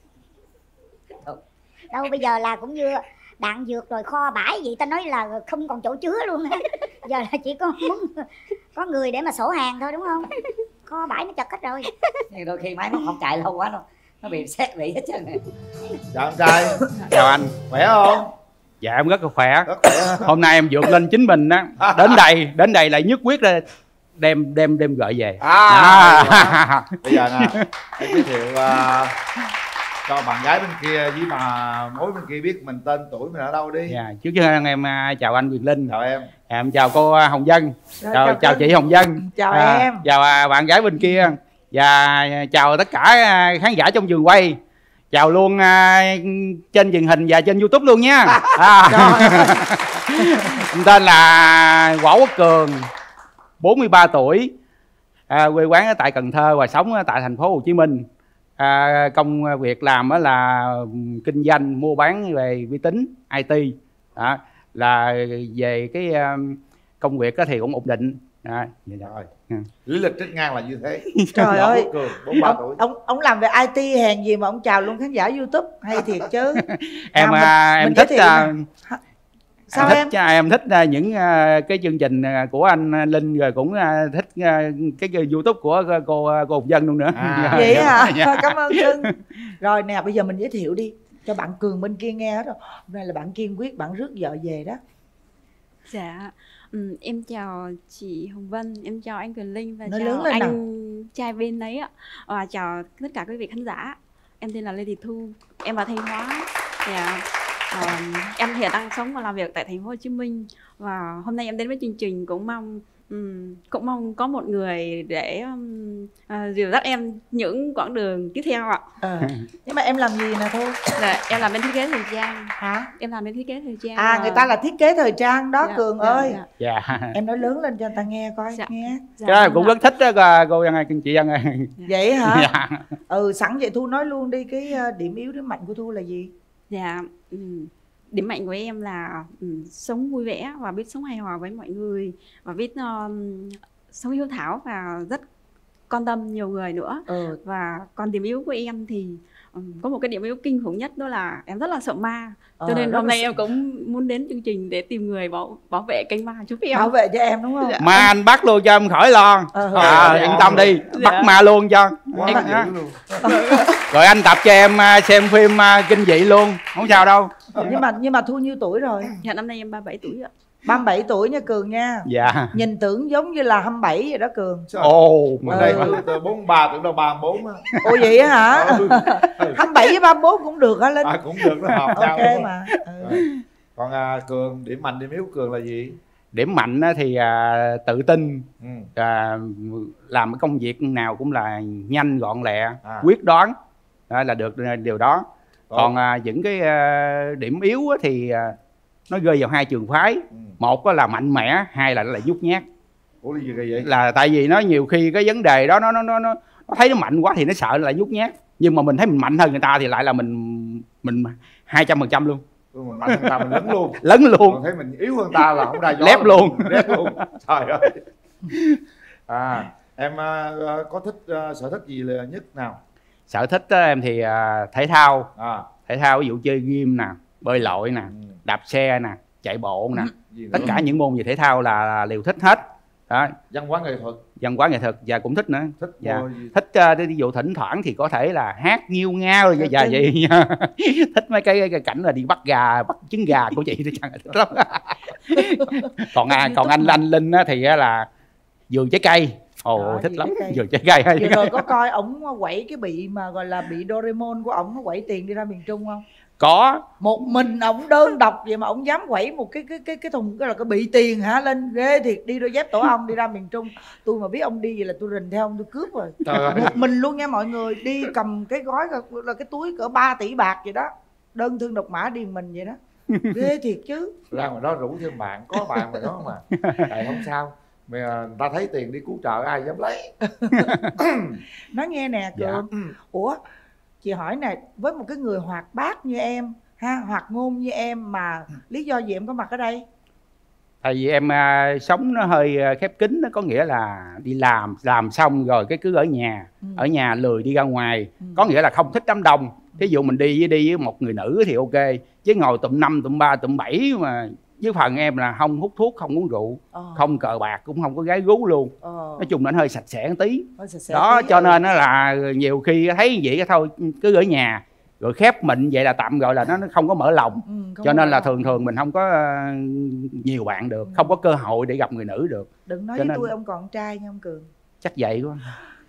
Đâu bây giờ là cũng như đạn dược rồi kho bãi vậy, ta nói là không còn chỗ chứa luôn á. Giờ là chỉ có muốn có người để mà sổ hàng thôi đúng không? Kho bãi nó chật hết rồi. Nhưng đôi khi máy móc không chạy lâu quá nó bị xét rỉ hết trơn này. Chào anh trai. Chào anh. Khỏe không? Dạ em rất là khỏe. Rất khỏe. Hôm nay em vượt lên chính mình á. Đến đây lại nhất quyết là đem gợi về. Bây giờ nè, em giới thiệu cho bạn gái bên kia với bà mối bên kia biết mình tên tuổi mình ở đâu đi. Dạ, trước tiên em chào anh Quyền Linh. Chào em. Em chào cô Hồng Vân. Chào chị Hồng Vân. Chào em. Chào bạn gái bên kia. Và chào tất cả khán giả trong vườn quay. Chào luôn trên truyền hình và trên YouTube luôn nha. Em tên là Võ Quốc Cường, 43 tuổi, quê quán ở tại Cần Thơ và sống ở tại thành phố Hồ Chí Minh. Công việc làm là kinh doanh mua bán về vi tính IT. Đó, là về cái công việc thì cũng ổn định. Rồi. Lý lịch trích ngang là như thế. Trời ơi, Cường, 43 tuổi. Ông làm về IT hèn gì mà ông chào luôn khán giả YouTube, hay thiệt chứ. Em thích em thích những cái chương trình của anh Linh, rồi cũng thích cái YouTube của cô Hồng Vân luôn nữa. Vậy hả? Thôi cảm ơn Cưng. Rồi nè, bây giờ mình giới thiệu đi cho bạn Cường bên kia nghe hết rồi. Hôm nay là bạn kiên quyết, bạn rước vợ về đó. Dạ, em chào chị Hồng Vân, em chào anh Quyền Linh và Nói chào lớn lên anh trai bên đấy ạ. Và chào tất cả quý vị khán giả. em tên là Lê Thị Thu, em vào Thanh Hóa. Dạ. Em hiện đang sống và làm việc tại thành phố Hồ Chí Minh, và hôm nay em đến với chương trình cũng mong có một người để dìu dắt em những quãng đường tiếp theo ạ. Nhưng mà em làm gì nè Thu? Dạ, em làm bên thiết kế thời trang. Hả? Em làm bên thiết kế thời trang. À, người ta là thiết kế thời trang đó. Cường ơi. Dạ. Em nói lớn lên cho người ta nghe coi. Nghe. Cái đó cũng rất thích đó cô Văn ơi, chị Văn ơi. Vậy hả? Dạ. Sẵn vậy Thu nói luôn đi, cái điểm yếu điểm mạnh của Thu là gì? Dạ, điểm mạnh của em là sống vui vẻ và biết sống hài hòa với mọi người, và biết sống hiếu thảo và rất quan tâm nhiều người nữa. Và còn điểm yếu của em thì có một cái điểm yếu kinh khủng nhất, đó là em rất là sợ ma. Cho nên hôm nay em cũng muốn đến chương trình để tìm người bảo vệ kênh ma giúp em. Bảo vệ cho em đúng không? Ma anh bắt luôn cho em khỏi lo. Yên tâm đi, bắt ma luôn cho. Rồi anh tập cho em xem phim kinh dị luôn, không sao đâu. Nhưng mà Thu nhiêu tuổi rồi? Dạ, năm nay em 37 tuổi ạ. 37 tuổi nha Cường nha. Dạ. Nhìn tưởng giống như là 27 vậy đó Cường. Bên đây từ 43 tưởng đâu 34 á. Ồ vậy hả? 27 với 34 cũng được hả Linh? Cũng được, nó hợp nhau. Ok mà. Còn Cường, điểm mạnh điểm yếu của Cường là gì? Điểm mạnh thì tự tin, làm cái công việc nào cũng là nhanh gọn lẹ, quyết đoán, là được điều đó. Còn những cái điểm yếu thì nó rơi vào hai trường phái. Một là mạnh mẽ, hai là nhút nhát. Ủa là gì vậy? Là tại vì nó nhiều khi cái vấn đề đó nó thấy nó mạnh quá thì nó sợ là nhút nhát, nhưng mà mình thấy mình mạnh hơn người ta thì lại là mình 200% luôn. Mình mạnh hơn người ta mình lấn luôn. Lấn luôn. Còn thấy mình yếu hơn ta là không ra gió. Lép luôn. Lép luôn. Trời ơi. Em có thích sở thích gì là nhất nào? Sở thích em thì thể thao. Thể thao ví dụ chơi gym nè, bơi lội nè, đạp xe nè, chạy bộ nè. Tất cả những môn về thể thao là đều thích hết. Đó. Văn hóa nghệ thuật. Văn hóa nghệ thuật và cũng thích nữa. Thích ví dụ thỉnh thoảng thì có thể là hát nghiêu ngao rồi và gì. Thích mấy cái cảnh là đi bắt gà, bắt trứng gà của chị thì chẳng thích lắm. Còn anh Linh thì là vườn trái cây. Thích lắm, vườn trái cây. Vậy rồi có coi ổng quẩy cái bị mà gọi là bị Doraemon của ổng, quẩy tiền đi ra miền Trung không? Có. Một mình ổng đơn độc vậy mà ổng dám quẩy một cái thùng cái là cái bị tiền hả Linh? Ghê thiệt, đi đôi dép tổ ong đi ra miền Trung. Tôi mà biết ông đi vậy là tôi rình theo ông, tôi cướp rồi. Một mình luôn nha mọi người, đi cầm cái gói là cái túi cỡ 3 tỷ bạc vậy đó. Đơn thương độc mã điền mình vậy đó. Ghê thiệt chứ. Ra ngoài đó rủ thêm bạn, có bạn mà đó mà. Tại không sao. Mà người ta thấy tiền đi cứu trợ ai dám lấy. Nói nghe nè Cường. Ủa chị hỏi nè, với một cái người hoạt bát như em ha, hoạt ngôn như em mà lý do gì em có mặt ở đây? Tại vì em sống nó hơi khép kín, nó có nghĩa là đi làm xong rồi cái cứ ở nhà lười đi ra ngoài. Có nghĩa là không thích đám đông. Thí dụ mình đi với một người nữ thì ok, chứ ngồi tụm 5, tụm 3, tụm 7 mà với phần em là không hút thuốc, không uống rượu, không cờ bạc, cũng không có gái gú luôn. Nói chung là nó hơi sạch sẽ một tí. Đó, cho nên nó là nhiều khi thấy vậy thôi cứ ở nhà rồi khép mình vậy là tạm gọi là nó không có mở lòng. Cho nên là thường mình không có nhiều bạn được, không có cơ hội để gặp người nữ được. Đừng nói với tôi ông còn trai nha ông Cường. Chắc vậy quá.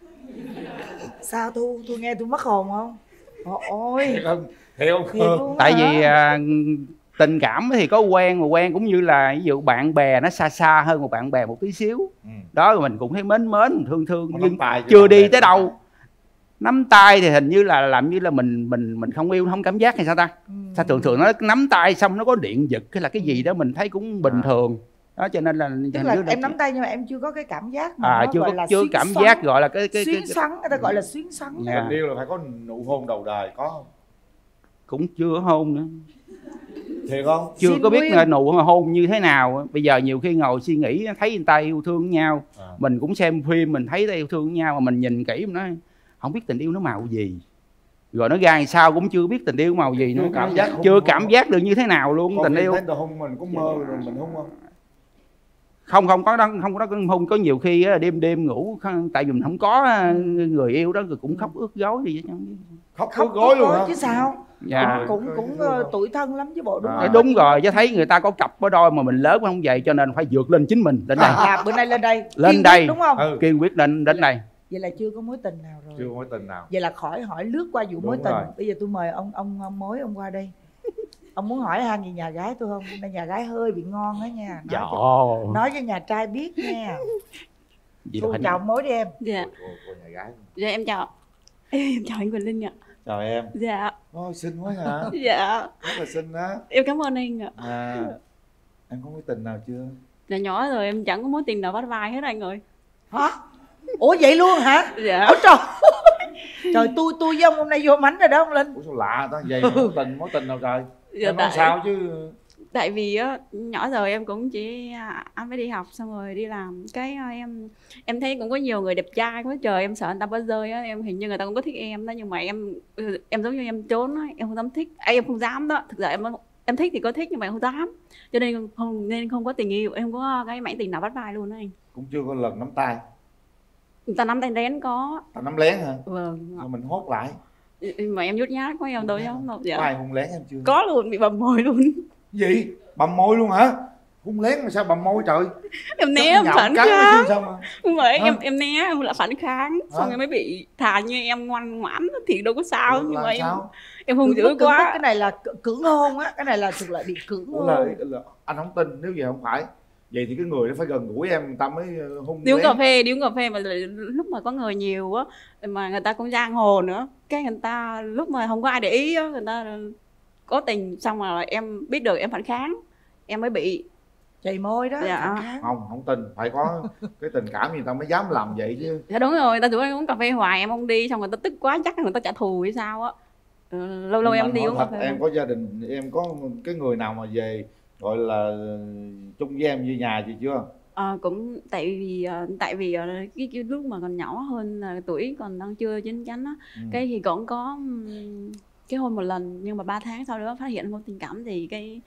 Sao Thu nghe tôi mất hồn không? Ôi thiệt không? Tại vì tình cảm thì có quen, mà quen cũng như là ví dụ bạn bè nó xa hơn một bạn bè một tí xíu. Đó, rồi mình cũng thấy mến thương nhưng chưa đi tới đâu. Nắm tay thì hình như là làm như là mình không yêu, không cảm giác hay sao ta? Sao thường nó nắm tay xong nó có điện giật hay là cái gì đó mình thấy cũng bình thường. Đó, cho nên là tức là em nắm tay nhưng mà em chưa có cái cảm giác mà nó gọi là chưa cảm giác gọi là cái xuyến xắn, người ta gọi là xuyến xắn. Tình yêu là phải có nụ hôn đầu đời, có không? Cũng chưa hôn nữa. Thiệt không? Chưa có biết nụ hôn như thế nào. Bây giờ nhiều khi ngồi suy nghĩ thấy người ta yêu thương nhau, mình cũng xem phim mình thấy ta yêu thương nhau mà mình nhìn kỹ mình nói không biết tình yêu nó màu gì, rồi nó ra sao cũng chưa biết tình yêu màu gì nữa, chưa cảm giác được như thế nào luôn. Tình yêu thấy hôn mình có mơ rồi mình hôn không? Không có đó, không có đó, hôn có nhiều khi đêm ngủ tại vì mình không có người yêu đó rồi cũng khóc ướt gối gì vậy. Khóc ướt gối luôn hả? Chứ sao? Dạ. Cũng tủi thân lắm chứ bộ, đúng không? Đúng rồi, chứ thấy người ta có cặp có đôi mà mình lớn không vậy, cho nên phải vượt lên chính mình đến đây. Bữa nay lên đây lên đây đúng không? Kiên quyết đến đây. Vậy là chưa có mối tình nào rồi. Chưa có mối tình nào. Vậy là khỏi hỏi lướt qua vụ Đúng mối tình rồi. Bây giờ tôi mời ông mối ông qua đây. Ông muốn hỏi han gì nhà gái tôi không? Đây nhà gái hơi bị ngon đó nha. Nói cho nhà trai biết nha. Cô chào mối đi em. Dạ. Cô nhà gái. Dạ em chào. Em chào anh Quỳnh Linh ạ. Chào em. Dạ. Ôi xinh quá hả? Dạ. Rất là xinh đó. Em cảm ơn anh ạ. Em có mối tình nào chưa? Là nhỏ rồi em chẳng có mối tình nào bắt vai hết anh ơi. Hả? Ủa vậy luôn hả? Dạ. Ủa trời. Trời tôi với ông hôm nay vô mánh rồi đó ông Linh. Ủa sao lạ ta, vậy mối tình nào trời? Dạ, em nói sao chứ? Tại vì á nhỏ rồi em cũng chỉ anh phải đi học xong rồi đi làm cái em thấy cũng có nhiều người đẹp trai quá trời, em sợ người ta bỏ rơi á, em hình như người ta cũng có thích em đó, nhưng mà em giống như em trốn á, em không dám thích, em không dám đó. Thực ra em thích thì có thích nhưng mà em không dám, cho nên không có tình yêu, em không có cái mảnh tình nào bắt vai luôn đó anh. Cũng chưa có lần nắm tay. Người ta nắm tay lén có. Ta nắm lén hả? Vâng. Mà mình hốt lại. Mà em nhút nhát quá em đâu dám đâu. Dạ. Có ai hôn lén em chưa? Có luôn, bị bầm môi luôn. Gì? Bầm môi luôn hả? Hôn lén mà sao bầm môi trời? Em né em phản kháng. Không phải em né em là phản kháng, xong em mới bị thà như em ngoan ngoãn thì đâu có sao, nhưng mà em hung dữ quá. Cái này là cưỡng hôn á, cái này là thực lại bị cưỡng hôn. Là anh không tin, nếu vậy không phải. Vậy thì cái người nó phải gần gũi em, người ta mới hung. Đi uống cà phê mà lúc mà có người nhiều á, mà người ta cũng giang hồ nữa, cái người ta lúc mà không có ai để ý á, người ta có tình, xong rồi em biết được em phản kháng, em mới bị chày môi đó. Dạ. Không tin, phải có cái tình cảm gì ta mới dám làm vậy chứ. Dạ đúng rồi, người ta rủ em uống cà phê hoài em không đi, xong người ta tức quá chắc người ta trả thù hay sao á. Lâu em đi uống cà phê. Em có gia đình, em có cái người nào mà về gọi là chung với em như nhà gì chưa? Cũng tại vì cái lúc mà còn nhỏ hơn, tuổi còn đang chưa chín chắn á, cái thì còn có kết hôn một lần, nhưng mà 3 tháng sau đó phát hiện không có tình cảm gì, cái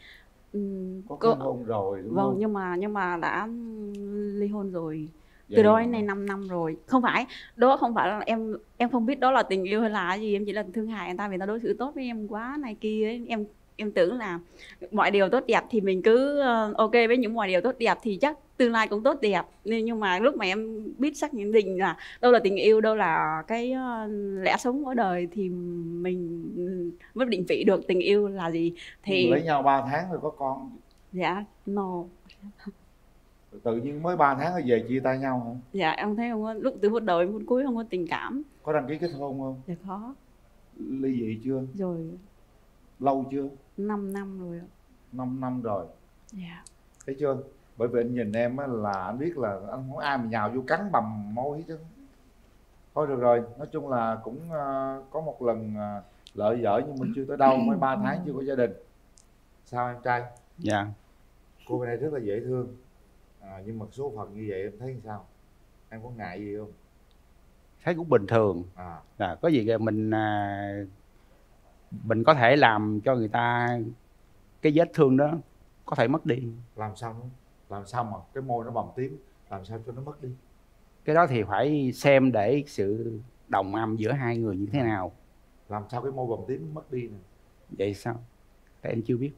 có kết hôn rồi đúng không? nhưng mà đã ly hôn rồi. Vậy từ đó đến nay 5 năm rồi. Không phải là em không biết đó là tình yêu hay là gì, em chỉ là thương hại người ta vì người ta đối xử tốt với em quá này kia ấy. Em tưởng là mọi điều tốt đẹp thì mình cứ ok với những mọi điều tốt đẹp thì chắc tương lai cũng tốt đẹp, nhưng mà lúc mà em biết xác định là đâu là tình yêu, đâu là cái lẽ sống của đời thì mình mới định vị được tình yêu là gì. Thì lấy nhau 3 tháng rồi có con? Dạ no. Tự nhiên mới 3 tháng rồi về chia tay nhau hả? Dạ em thấy không có, lúc từ phút đầu đến phút cuối không có tình cảm. Có đăng ký kết hôn không? Dạ có. Ly dị chưa? Rồi. Lâu chưa? 5 năm rồi. 5 năm rồi. Dạ. Thấy chưa? Bởi vì anh nhìn em á là anh biết là anh không ai mà nhào vô cắn bầm môi hết chứ. Thôi được rồi, nói chung là cũng có một lần lợi dở nhưng mình chưa tới đâu, mới 3 tháng chưa có gia đình. Sao em trai? Dạ. Cô bên đây rất là dễ thương, nhưng mà số phận như vậy em thấy sao? Em có ngại gì không? Thấy cũng bình thường. Có gì mình có thể làm cho người ta cái vết thương đó có thể mất đi. Làm sao mà cái môi nó bầm tím, làm sao cho nó mất đi? Cái đó thì phải xem để sự đồng âm giữa hai người như thế nào. Làm sao cái môi bầm tím mất đi nè? Vậy sao? Tại em chưa biết.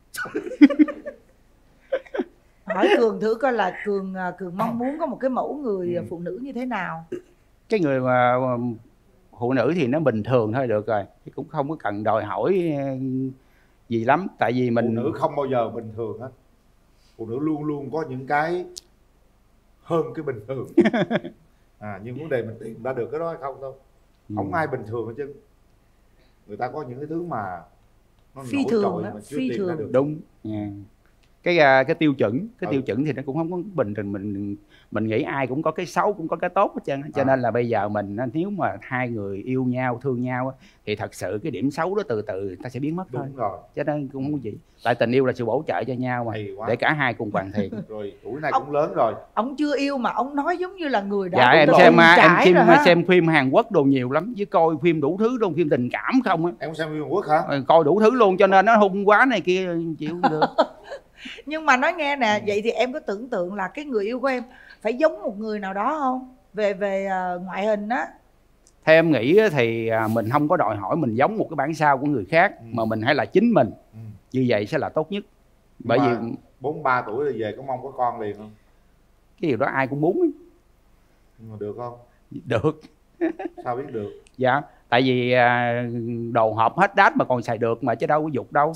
Hỏi Cường thử coi là Cường mong muốn có một cái mẫu người phụ nữ như thế nào? Cái người mà phụ nữ thì nó bình thường thôi được rồi, cũng không có cần đòi hỏi gì lắm, tại vì mình phụ nữ không bao giờ bình thường hết. Phụ nữ luôn luôn có những cái hơn cái bình thường. Nhưng vấn đề mình tìm ra được cái đó hay không thôi. Không ai bình thường hết chứ. Người ta có những cái thứ mà nó phi nổi thường trội đó, mà chưa phi tìm thường. ra được. Đúng. Cái tiêu chuẩn, tiêu chuẩn thì nó cũng không có bình thường. Mình nghĩ ai cũng có cái xấu cũng có cái tốt hết trơn. Cho nên là bây giờ mình nếu mà hai người yêu nhau thương nhau thì thật sự cái điểm xấu đó từ từ ta sẽ biến mất thôi. Đúng rồi. Cho nên cũng không có gì. Tại tình yêu là sự bổ trợ cho nhau mà, để cả hai cùng hoàn thiện. Rồi tuổi này cũng lớn rồi. Ông chưa yêu mà ông nói giống như là người đã. Dạ em xem phim Hàn Quốc đồ nhiều lắm, với coi phim đủ thứ luôn, phim tình cảm không á. Em có xem phim Hàn Quốc hả? Coi đủ thứ luôn, cho nên nó hung quá này kia chịu không được. Nhưng mà nói nghe nè, vậy thì em có tưởng tượng là cái người yêu của em phải giống một người nào đó không? Về ngoại hình á. Theo em nghĩ thì mình không có đòi hỏi mình giống một cái bản sao của người khác, mà mình hãy là chính mình. Như vậy sẽ là tốt nhất. Bởi vì 43 tuổi rồi về có mong có con liền không? Cái điều đó ai cũng muốn. Nhưng mà được không? Được. Sao biết được? Dạ, tại vì đồ hộp hết đát mà còn xài được mà chứ đâu có dục đâu.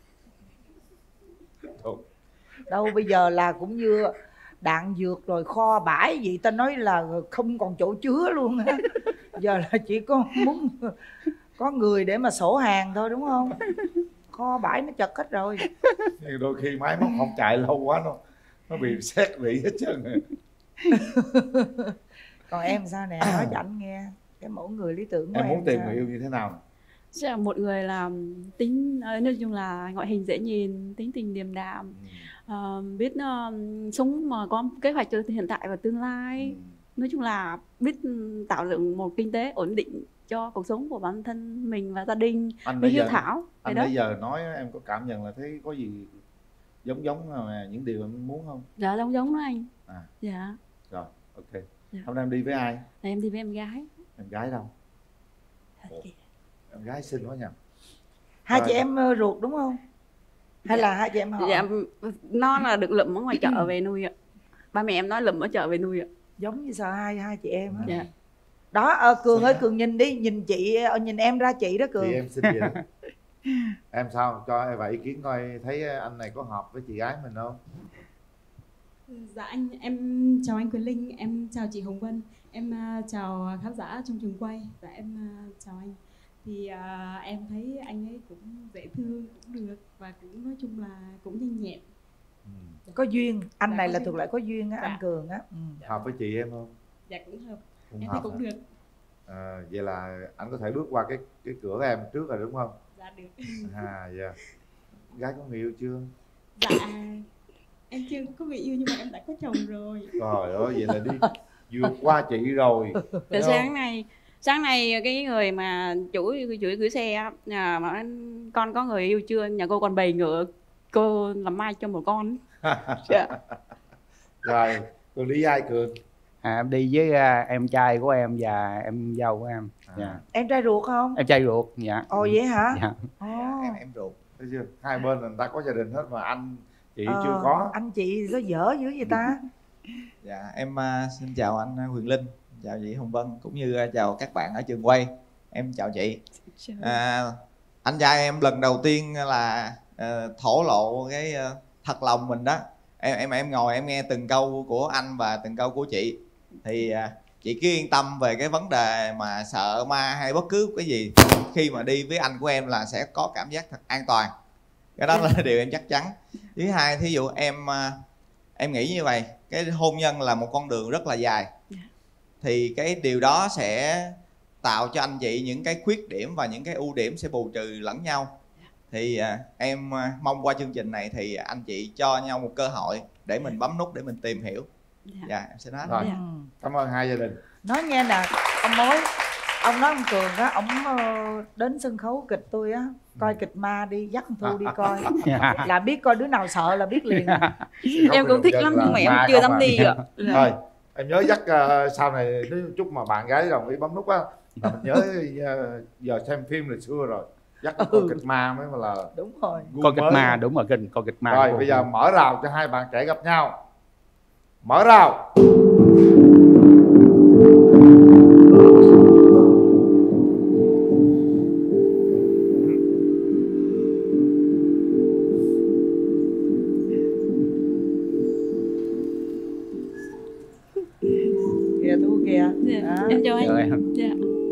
Đâu bây giờ là cũng như đạn dược rồi kho bãi gì ta nói là không còn chỗ chứa luôn á. Giờ là chỉ có muốn có người để mà sổ hàng thôi đúng không? Kho bãi nó chật hết rồi. Nhưng đôi khi máy móc không chạy lâu quá nó bị xét bị hết trơn rồi. Còn em sao nè, nói cho anh nghe cái mẫu người lý tưởng của em muốn tìm sao? người yêu như thế nào? Chắc là một người là tính nói chung là ngoại hình dễ nhìn, tính tình điềm đạm, biết sống mà có kế hoạch cho hiện tại và tương lai. Nói chung là biết tạo dựng một kinh tế ổn định cho cuộc sống của bản thân mình và gia đình. Biết hiếu thảo. Anh bây giờ nói em có cảm nhận là thấy có gì giống mà những điều em muốn không? Dạ giống đó anh. À. Dạ. Rồi, ok. Dạ. Hôm nay em đi với ai? Này, em đi với em gái. Em gái đâu? Ủa, em gái xinh quá nhỉ? Hai chị em ruột đúng không? Hay là hai chị em họ? Dạ, nó là được lụm ở ngoài chợ về nuôi ạ. Ba mẹ em nói lụm ở chợ về nuôi ạ. Giống như sao hai chị em á. Dạ. Đó, Cường ơi, Cường nhìn đi, nhìn chị, nhìn em ra chị đó Cường. Thì em xinh vậy đó. Em sao? Cho em vài ý kiến coi thấy anh này có hợp với chị gái mình không? Dạ em chào anh Quyền Linh, em chào chị Hồng Vân, em chào khán giả trong trường quay. Dạ em chào anh. Thì em thấy anh ấy cũng dễ thương, cũng được và cũng nói chung là cũng nhanh nhẹn. Có duyên, anh dạ, này là thuộc lại có duyên á, dạ. anh Cường á. Hợp với chị em không? Dạ cũng hợp. Cũng em hợp thấy cũng hả? được. Vậy là anh có thể bước qua cái cửa em trước rồi đúng không? Dạ được. Dạ. Gái có người yêu chưa? Dạ em chưa có người yêu nhưng mà em đã có chồng rồi. Trời ơi, vậy là đi vượt qua chị rồi. Từ sáng nay cái người mà chủ gửi xe á, mà con có người yêu chưa, nhà cô còn bày ngựa cô làm mai cho một con. Dạ. Rồi Cường đi với ai Cường? Em đi với em trai của em và em dâu của em. Dạ. Em trai ruột không? Em trai ruột. Dạ. Ồ vậy hả? Dạ. Em ruột. Thấy chưa? Hai bên người ta có gia đình hết mà anh chị chưa có. Anh chị nó dở dữ vậy ta? Dạ em xin chào anh Huyền Linh, chào chị Hồng Vân cũng như chào các bạn ở trường quay. Em chào chị. Anh trai em lần đầu tiên là thổ lộ cái thật lòng mình đó. Em ngồi em nghe từng câu của anh và từng câu của chị. Thì chị cứ yên tâm về cái vấn đề mà sợ ma hay bất cứ cái gì, khi mà đi với anh của em là sẽ có cảm giác thật an toàn. Cái đó là điều em chắc chắn. Thứ hai, thí dụ em nghĩ như vậy, cái hôn nhân là một con đường rất là dài, thì cái điều đó sẽ tạo cho anh chị những cái khuyết điểm và những cái ưu điểm sẽ bù trừ lẫn nhau. Thì em mong qua chương trình này thì anh chị cho nhau một cơ hội để mình bấm nút để mình tìm hiểu. Dạ em xin hết. Rồi, cảm ơn hai gia đình. Nói nghe nè, ông Mối, ông nói ông Cường á, ông đến sân khấu kịch tôi á, coi kịch ma đi, dắt Thu đi coi là biết, coi đứa nào sợ là biết liền. Em cũng thích lắm nhưng mà em chưa dám đi ạ. Thôi em nhớ dắt sau này nếu chút mà bạn gái đồng ý bấm nút á là mình nhớ giờ xem phim lịch xưa rồi, dắt coi kịch ma mới là đúng rồi. Coi kịch ma, đúng rồi, coi kịch ma. Rồi bây giờ mở rào cho hai bạn trẻ gặp nhau. Mở rào. Kìa Thu kìa. Dạ. Em chào anh. Dạ.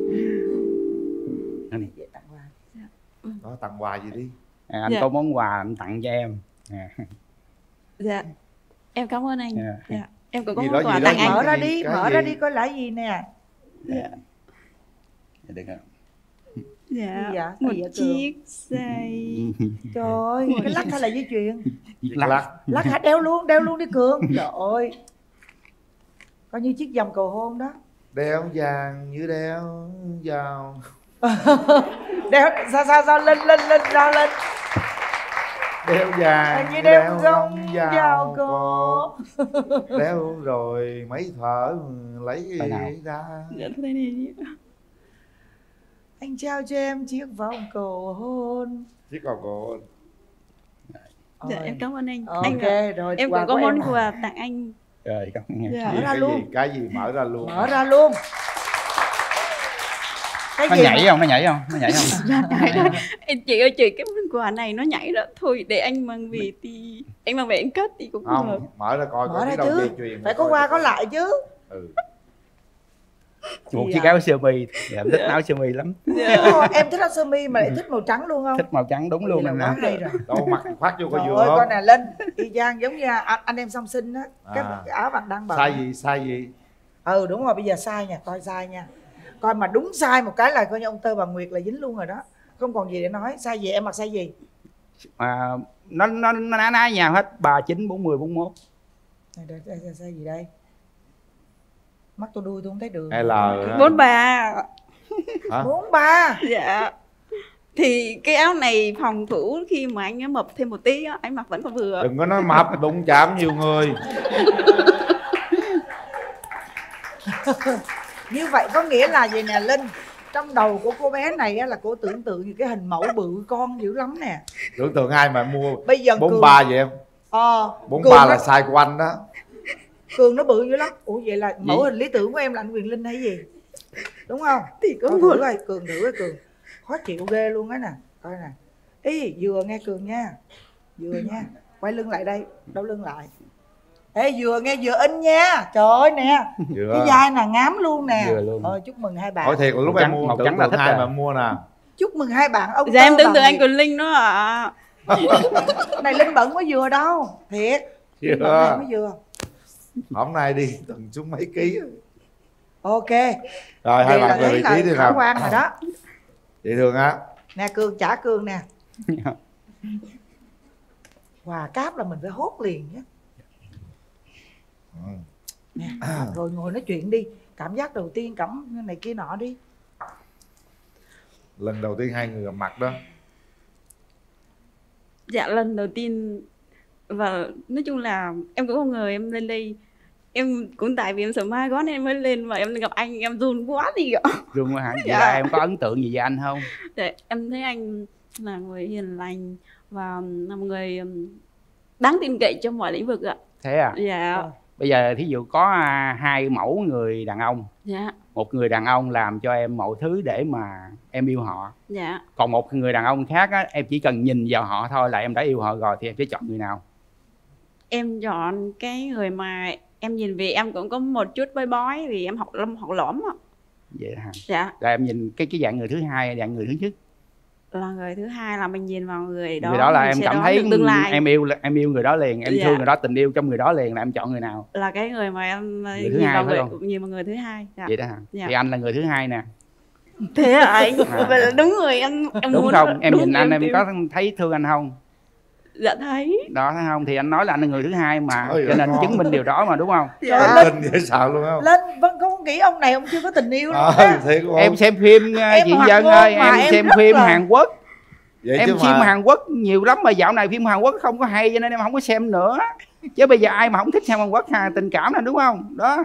Đó, tặng quà gì đi. Anh có món quà anh tặng cho em. Dạ. Em cảm ơn anh. Dạ. Em cũng có Gì món đó, quà gì đó, tặng anh. Mở ra đi, mở ra đi coi là gì nè. Dạ. Được không? Dạ. Một chiếc dây. Trời ơi, cái lắc hay là dây chuyền? Lắc. Lắc hả? Đeo luôn đi Cường. Trời ơi, coi như chiếc vòng cầu hôn đó. Đeo vàng như đeo vào. Đeo sao lên ra lên. Đeo vàng như đeo gông vào cổ. Đeo rồi mấy thở lấy cái gì ra. Dạ thế này. Anh trao cho em chiếc vòng cầu hôn. Chiếc vòng cầu hôn. Dạ em cảm ơn anh. Ok anh rồi. Em cũng có món quà tặng anh. Rồi cảm ơn. Mở ra luôn. Cái gì mở ra luôn. Mở ra luôn. Nó nhảy không? Nó nhảy không? Nó nhảy không? Nhảy đó. Chị ơi chị, cái món quà này nó nhảy đó. Thôi để anh mang về thì anh mang về anh cất thì cũng không được. Mở ra coi, Mở ra đâu chứ. dây chuyền Phải có qua có lại chứ. Một chiếc áo sơ mi, em thích áo sơ mi lắm. Em thích áo sơ mi mà lại thích màu trắng luôn không? Thích màu trắng đúng luôn anh quá hay rồi. Đâu mặc khoác vô coi vừa ơi, không? con nè Linh, y chang giống như anh em song sinh á, cái áo bạn đang bận. Sai gì? Ừ đúng rồi, bây giờ sai nha, coi sai nha. Coi mà đúng sai một cái là coi như ông Tơ bà Nguyệt là dính luôn rồi đó. Không còn gì để nói. Sai gì, em mặc sai gì? Nó ná nhau hết 39, 40, 41. Đây, sai gì đây? Mắt tôi đuôi tôi không thấy đường. L 43. 43. Dạ. Thì cái áo này phòng thủ khi mà anh mập thêm một tí á, anh mặc vẫn còn vừa. Đừng có nói mập, đụng chạm nhiều người. Như vậy có nghĩa là gì nè Linh? Trong đầu của cô bé này á, là cô tưởng tượng như cái hình mẫu bự con dữ lắm nè. Tưởng tượng ai mà mua bây giờ 43 vậy em? 43 là size của anh đó. Cường nó bự dữ lắm. Ủa vậy là mẫu hình lý tưởng của em là anh Quyền Linh hay gì? Đúng không? Thì có một thử coi, Cường thử coi Cường. Khó chịu ghê luôn á nè. Coi nè. Ý vừa nghe Cường nha. Vừa nha. Quay lưng lại đây. Đâu lưng lại. Ê vừa nghe vừa in nha. Trời ơi nè. Cái vai nè ngám luôn nè. Chúc mừng hai bạn. Hỏi thiệt là lúc em mua tưởng tượng ai mà mua nè. Chúc mừng hai bạn. Ông dạ em tưởng tượng anh Quyền Linh đó ạ. Này Linh bận có vừa đâu. Thiệt. Linh bận mới vừa. Hôm nay đi từng xuống mấy ký. Ok. Rồi hai bạn về vị trí đi nào. Khả quan rồi đó. Chị Thường á. Nè Cường, trả Cường nè. Quà cáp là mình phải hốt liền nhé. Nè, rồi ngồi nói chuyện đi. Cảm giác đầu tiên cảm này kia nọ đi. Lần đầu tiên hai người gặp mặt đó. Dạ lần đầu tiên. Và nói chung là em cũng không ngờ em lên đây. Em cũng tại vì em sợ ma quá nên em mới lên. Và em gặp anh em run quá đi ạ. Run quá hả? Vậy là em có ấn tượng gì về anh không? Dạ, em thấy anh là người hiền lành và là một người đáng tin cậy trong mọi lĩnh vực ạ. Thế à? Dạ. Bây giờ thí dụ có hai mẫu người đàn ông. Dạ. Một người đàn ông làm cho em mọi thứ để mà em yêu họ. Dạ. Còn một người đàn ông khác á, em chỉ cần nhìn vào họ thôi là em đã yêu họ rồi, thì em sẽ chọn người nào? Em chọn cái người mà em nhìn vì em cũng có một chút bói bói vì em học lõm ạ. Vậy hả? Dạ. Rồi em nhìn cái dạng người thứ hai, dạng người thứ nhất? Là người thứ hai là mình nhìn vào người đó. Người đó là em cảm thấy em yêu người đó liền, em dạ. thương người đó, tình yêu trong người đó liền, là em chọn người nào? Là cái người mà em người thứ hai phải không? nhìn vào người thứ hai. Dạ. Vậy đó hả? Dạ. Thì anh là người thứ hai nè. Thế à anh? Vậy là đúng rồi, em đúng muốn không? Em nhìn anh em tìm. có thấy thương anh không? Dạ thấy. Đó thấy không? Thì anh nói là anh là người thứ hai mà, cho nên chứng minh điều đó mà, đúng không? Dạ. Tình dễ sợ luôn không? Lên Vân không nghĩ ông này ông chưa có tình yêu luôn Em xem phim chị Dân ơi, em xem phim Hàn Quốc. Vậy em phim Hàn Quốc nhiều lắm mà dạo này phim Hàn Quốc không có hay cho nên em không có xem nữa. Chứ bây giờ ai mà không thích xem Hàn Quốc tình cảm là đúng không? Đó.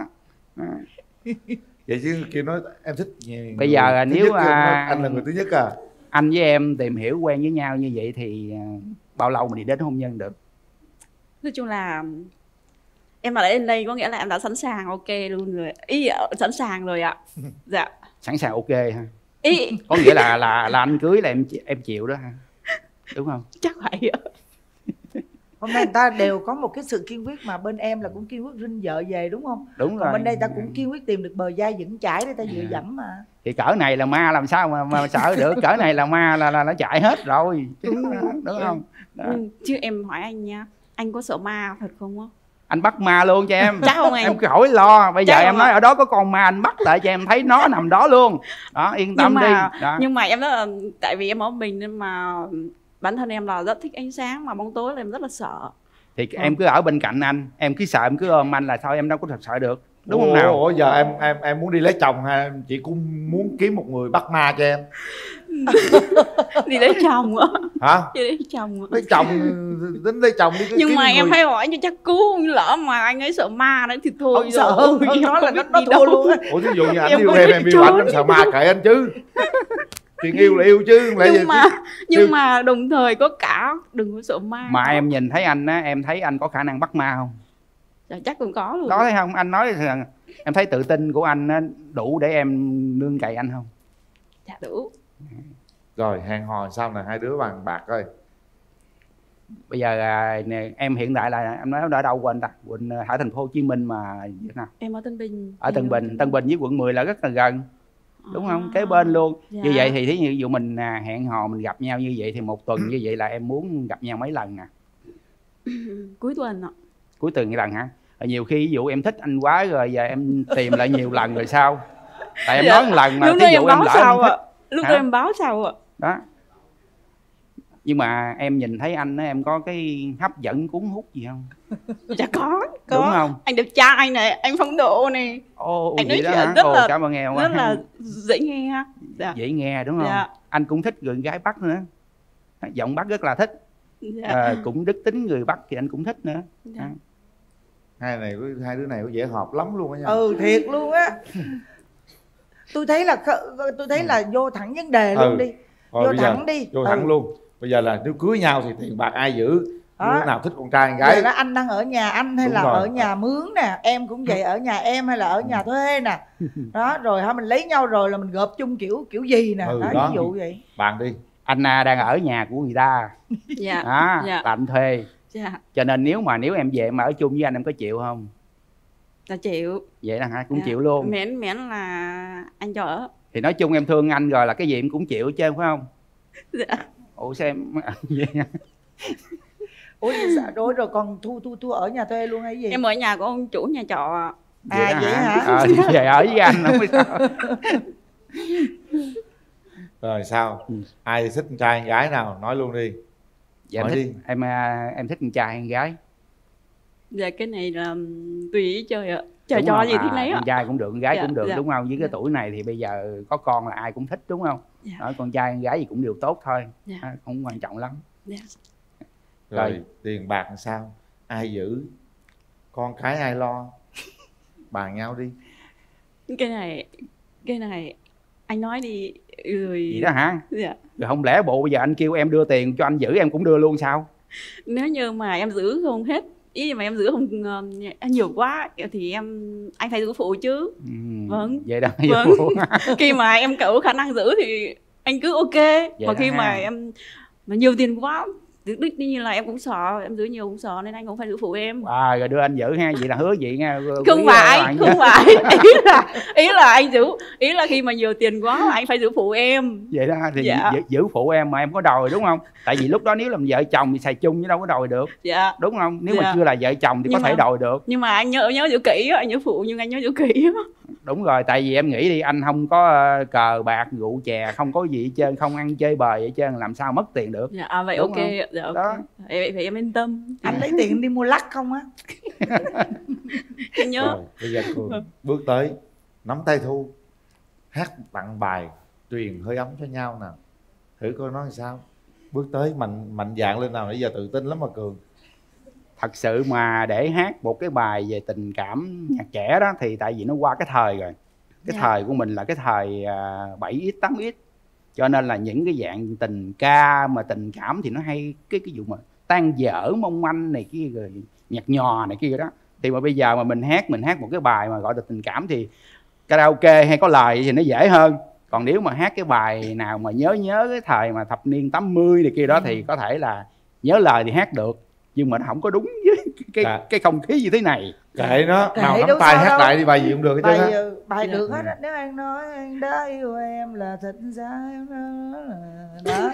Vậy chứ kia nói em thích nhiều. Bây giờ nếu anh là người thứ nhất à? Anh với em tìm hiểu quen với nhau như vậy thì bao lâu mình đi đến hôn nhân được? Nói chung là em mà đến đây có nghĩa là em đã sẵn sàng ok luôn rồi. Ý sẵn sàng rồi ạ. Dạ. Sẵn sàng ok ha. Ý có nghĩa là anh cưới là em chịu đó ha. Đúng không? Chắc vậy ạ. Hôm nay người ta đều có một cái sự kiên quyết mà bên em là cũng kiên quyết rinh vợ về đúng không? Đúng rồi. Còn bên đây ta cũng kiên quyết tìm được bờ vai vững chãi để ta dựa dẫm mà. Thì cỡ này là ma làm sao mà sợ được, cỡ này là ma là nó chạy hết rồi. Đúng không? Đó. Chứ em hỏi anh nha, anh có sợ ma thật không á? Anh bắt ma luôn cho em. Chắc không anh? Em khỏi lo. Bây giờ Chắc em nói ở đó có con ma, anh bắt lại cho em thấy nó nằm đó luôn. Đó, yên tâm đi. Đó. Nhưng mà em rất là, tại vì em ở mình nên mà bản thân em là rất thích ánh sáng mà bóng tối là em rất là sợ. Thì em cứ ở bên cạnh anh, em cứ sợ em cứ ôm anh là sao, em đâu có thật sợ được. Đúng không nào? Ủa giờ em muốn đi lấy chồng hay chị cũng muốn kiếm một người bắt ma cho em? Đi lấy chồng á. Hả? Đi lấy chồng á. Lấy chồng, tính lấy chồng đi. Nhưng mà em phải hỏi cho chắc cứu, lỡ mà anh ấy sợ ma đấy thì thôi. Không sợ hơn nó là nó thua luôn á. Ủa thí dụ như anh yêu em yêu anh sợ ma kệ anh chứ. Chuyện yêu là yêu chứ. Nhưng mà đồng thời có cả đừng có sợ ma. Mà em nhìn thấy anh á, em thấy anh có khả năng bắt ma không? Dạ, chắc cũng có luôn. Có thấy không? Anh nói rằng em thấy tự tin của anh á, đủ để em nương cậy anh không? Dạ đủ. Rồi hẹn hò sao nè, hai đứa bàn bạc coi. Bây giờ nè, em hiện tại là em nói ở đâu quên ta? Quỳnh ở thành phố Hồ Chí Minh mà gì nào? Em ở Tân Bình. Ở Tân Bình, Tân Bình với quận 10 là rất là gần. Đúng không? Kế bên luôn. Dạ. Như vậy thì thí dụ mình hẹn hò mình gặp nhau như vậy thì một tuần như vậy là em muốn gặp nhau mấy lần nè? Cuối tuần ạ. Cuối tuần một lần hả? Nhiều khi ví dụ em thích anh quá rồi giờ em tìm lại nhiều lần rồi sao? Tại em nói một lần mà lúc thí đó dụ em em báo lỡ sau em ạ. Lúc đó em báo sau ạ. Đó. Nhưng mà em nhìn thấy anh á, em có cái hấp dẫn cuốn hút gì không? Dạ có. Đúng không? Anh đẹp trai này, anh phong độ này. Ồ, anh nói vậy đó chuyện hả? rất là Cảm ơn em quá. rất là dễ nghe. Dạ. Dễ nghe đúng không? Dạ. Anh cũng thích người gái Bắc nữa. Giọng Bắc rất là thích. Dạ. Cũng đức tính người Bắc thì anh cũng thích nữa. Dạ. Hai đứa này có dễ hợp lắm luôn á nha. Ừ thiệt luôn á. tôi thấy là vô thẳng vấn đề luôn đi. Vô thẳng đi. Vô thẳng luôn. Bây giờ là nếu cưới nhau thì tiền bạc ai giữ? Đứa nào thích con trai con gái? Giờ đó anh đang ở nhà anh hay là ở nhà mướn nè, em cũng vậy, ở nhà em hay là ở nhà thuê nè. Đó, rồi hả mình lấy nhau rồi là mình gộp chung kiểu gì nè. Đó, ví dụ vậy. Bạn đi. Anh đang ở nhà của người ta. Dạ. Đó, dạ. là anh thuê. Dạ. Cho nên nếu em về mà ở chung với anh em có chịu không? Dạ chịu. Vậy là hả? Cũng Dạ. chịu luôn. Miễn là anh cho ở. Thì nói chung em thương anh rồi là cái gì em cũng chịu chứ phải không? Dạ. Ủa sao em vậy? Ủa rồi còn Thu ở nhà thuê luôn hay gì? Em ở nhà của ông chủ nhà trọ. Vậy hả? Thì về ở với anh không biết sao. Rồi sao? Ai thích con trai con gái nào nói luôn đi. Dạ, em thích con trai con gái? Dạ cái này là tùy ý chơi ạ. Trời cho gì thế nấy ạ. Con trai cũng được, con gái Dạ, cũng được dạ. đúng không? Với cái tuổi này thì bây giờ có con là ai cũng thích đúng không? Dạ. Đó, con trai con gái gì cũng đều tốt thôi. Dạ. Không quan trọng lắm. Dạ. Rồi tiền bạc làm sao? Ai giữ? Con cái ai lo? Bàn nhau đi. Cái này anh nói đi rồi. Vậy đó hả? Dạ. Rồi không lẽ bộ bây giờ anh kêu em đưa tiền cho anh giữ em cũng đưa luôn sao? Nếu như mà em giữ không hết, ý mà em giữ không nhiều quá thì anh phải giữ phụ chứ. Vâng. Vậy đó. Vâng. Khi mà em cậu khả năng giữ thì anh cứ ok. Vậy Còn khi ha. mà em mà nhiều tiền quá, đích như là em cũng sợ, em giữ nhiều cũng sợ nên anh cũng phải giữ phụ em. Rồi đưa anh giữ ha, vậy là hứa vậy nha. Không phải ý là anh giữ, ý là khi mà nhiều tiền quá anh phải giữ phụ em. Vậy đó thì dạ. giữ phụ em mà em có đòi đúng không? Tại vì lúc đó nếu làm vợ chồng thì xài chung chứ đâu có đòi được. Dạ. Đúng không? Nếu dạ. mà chưa là vợ chồng thì Nhưng có thể đòi được. Nhưng mà anh nhớ giữ kỹ, anh nhớ phụ nhưng anh nhớ giữ kỹ. Đúng rồi, tại vì em nghĩ đi, anh không có cờ bạc rượu chè, không có gì hết trơn, không ăn chơi bời vậy trơn, làm sao mất tiền được. Dạ vậy đúng ok. Không? Dạ ok. Đó. Vậy em yên tâm. Anh lấy tiền đi mua lắc không á? Anh nhớ. Rồi, bây giờ Cường bước tới nắm tay Thu, hát tặng bài truyền hơi ấm cho nhau nè, thử coi nói sao. Bước tới mạnh dạn lên nào, nãy giờ tự tin lắm mà Cường. Thật sự mà để hát một cái bài về tình cảm nhạc trẻ đó thì tại vì nó qua cái thời rồi. Cái thời của mình là cái thời 7x 8x, cho nên là những cái dạng tình ca mà tình cảm thì nó hay cái vụ mà tan dở mong manh này kia rồi nhạt nhòa này kia đó. Thì mà bây giờ mà mình hát một cái bài mà gọi là tình cảm thì karaoke hay có lời thì nó dễ hơn. Còn nếu mà hát cái bài nào mà nhớ cái thời mà thập niên 80 này kia đó thì có thể là nhớ lời thì hát được, nhưng mà nó không có đúng với cái không khí như thế này. Kệ nó, nào nắm tay hát lại đi, bài gì cũng được hết trơn á. Bài được hết á. Nếu anh nói anh đã yêu em là thật ra em đó.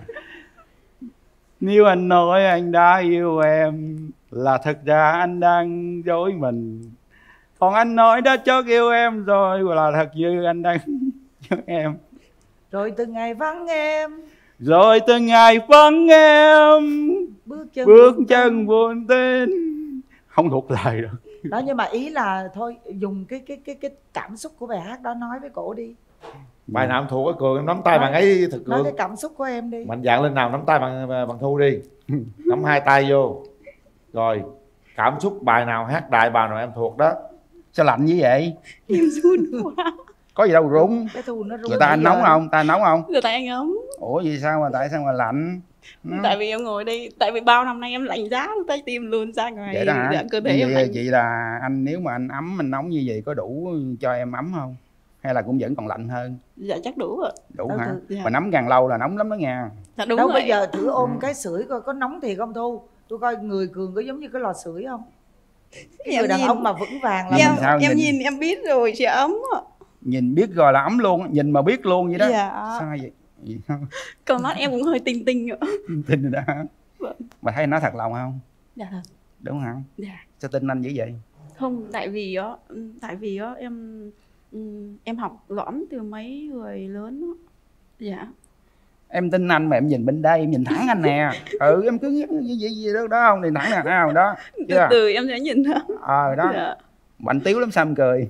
Nếu anh nói anh đã yêu em là thật ra anh đang dối mình. Còn anh nói đã chót yêu em rồi là thật như anh đang nhớ em. Rồi từng ngày vắng em, rồi từng ngày vắng em, bước chân buồn tên. Không thuộc lời được. Đó, nhưng mà ý là thôi dùng cái cảm xúc của bài hát đó nói với cổ đi. Bài nào em thuộc á Cường, em nắm tay bạn ấy thật Cường. Nói cái cảm xúc của em đi. Mạnh dạn lên nào, nắm tay bằng Thu đi. Nắm hai tay vô. Rồi, cảm xúc bài nào hát đại bài nào em thuộc đó. Sao lạnh như vậy? Em run quá. Có gì đâu run. Người ta nóng không? Ta nóng không? Người ta anh ấm. Ủa vì sao mà tại sao mà lạnh? Tại vì em ngồi đây, tại vì bao năm nay em lạnh giá tay tim luôn ra ngoài. Vậy đó hả? Dạ, cơ thể em lạnh. Vậy là anh nếu mà anh ấm anh nóng như vậy có đủ cho em ấm không? hay là cũng vẫn còn lạnh hơn? Dạ chắc đủ ạ. Đủ hả? Dạ. Mà nắm càng lâu là nóng lắm đó nha. Dạ đúng đâu rồi. bây giờ thử ôm cái sưởi coi có nóng thiệt không Thu. Tôi coi người Cường có giống như cái lò sưởi không? Cái người đàn ông mà vững vàng là em nhìn em biết rồi, sẽ ấm ạ. Nhìn biết rồi là ấm luôn, nhìn mà biết luôn vậy đó. Dạ. Sao vậy? Còn mắt em cũng hơi tinh tinh nữa. Tin rồi đó. Vâng. Mà thấy anh nói thật lòng không? Dạ thật. Đúng hả? Dạ. Sao tin anh dữ vậy? Không, tại vì em học lõm từ mấy người lớn đó. Dạ. Em tin anh mà em nhìn bên đây, em nhìn thẳng anh nè. Em cứ gì đó không, nhìn thẳng nè, thấy không đó. Từ từ em sẽ nhìn đó. Đó. Dạ. Anh tiếu lắm sao em cười?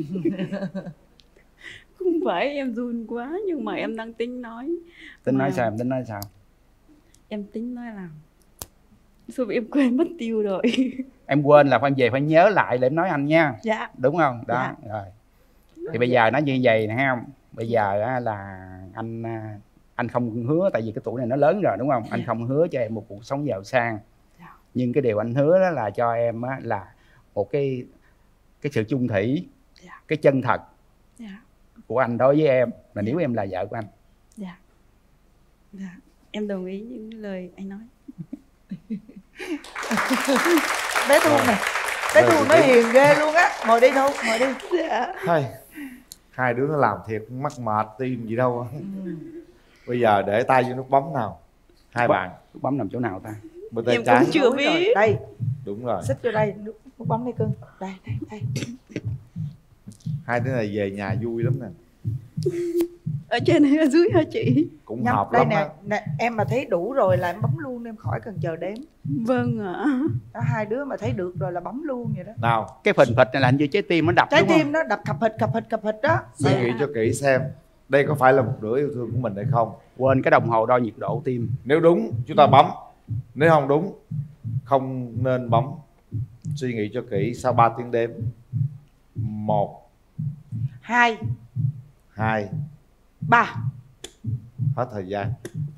Không phải em run quá, nhưng mà em đang tính nói. Nói sao, em tính nói sao? Em tính nói là sao em quên mất tiêu rồi. Em quên là phải về phải nhớ lại để em nói anh nha. Dạ. Đúng không? Đó. Dạ. Rồi. Thì bây giờ nói như vậy nè ha. Bây giờ là anh không hứa, tại vì cái tuổi này nó lớn rồi đúng không? Anh không hứa cho em một cuộc sống giàu sang. Nhưng cái điều anh hứa đó là cho em là một cái sự chung thủy, cái chân thật của anh đối với em là nếu em là vợ của anh. Dạ. Dạ. Em đồng ý những lời anh nói. Bé Thu này, bé Thu nó hiền ghê luôn á. Ngồi đi Thu, ngồi đi. Dạ. Hai đứa nó làm thiệt mắc mệt tim gì đâu. Bây giờ để tay vô nút bấm nào. Hai bạn. Nút bấm nằm chỗ nào ta? Bên tay em trái. cũng chưa biết. Đây. Đúng rồi. Xích vô đây, nút bấm đây cưng. Đây. Hai đứa này về nhà vui lắm nè. Ở trên hay ở dưới hả chị? Cũng Nhâm, hợp đây lắm nè, em mà thấy đủ rồi là em bấm luôn, em khỏi cần chờ đếm. Vâng ạ. Hai đứa mà thấy được rồi là bấm luôn vậy đó. Nào. Cái phình phịch này là hình như trái tim nó đập trái đúng không? tim nó đập cập hịch đó. Suy nghĩ cho kỹ xem đây có phải là một nửa yêu thương của mình hay không. Quên cái đồng hồ đo nhiệt độ tim. Nếu đúng chúng ta bấm, nếu không đúng không nên bấm. Suy nghĩ cho kỹ sau 3 tiếng đếm. 1 2 3. Hết thời gian.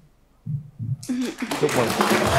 Chúc mừng.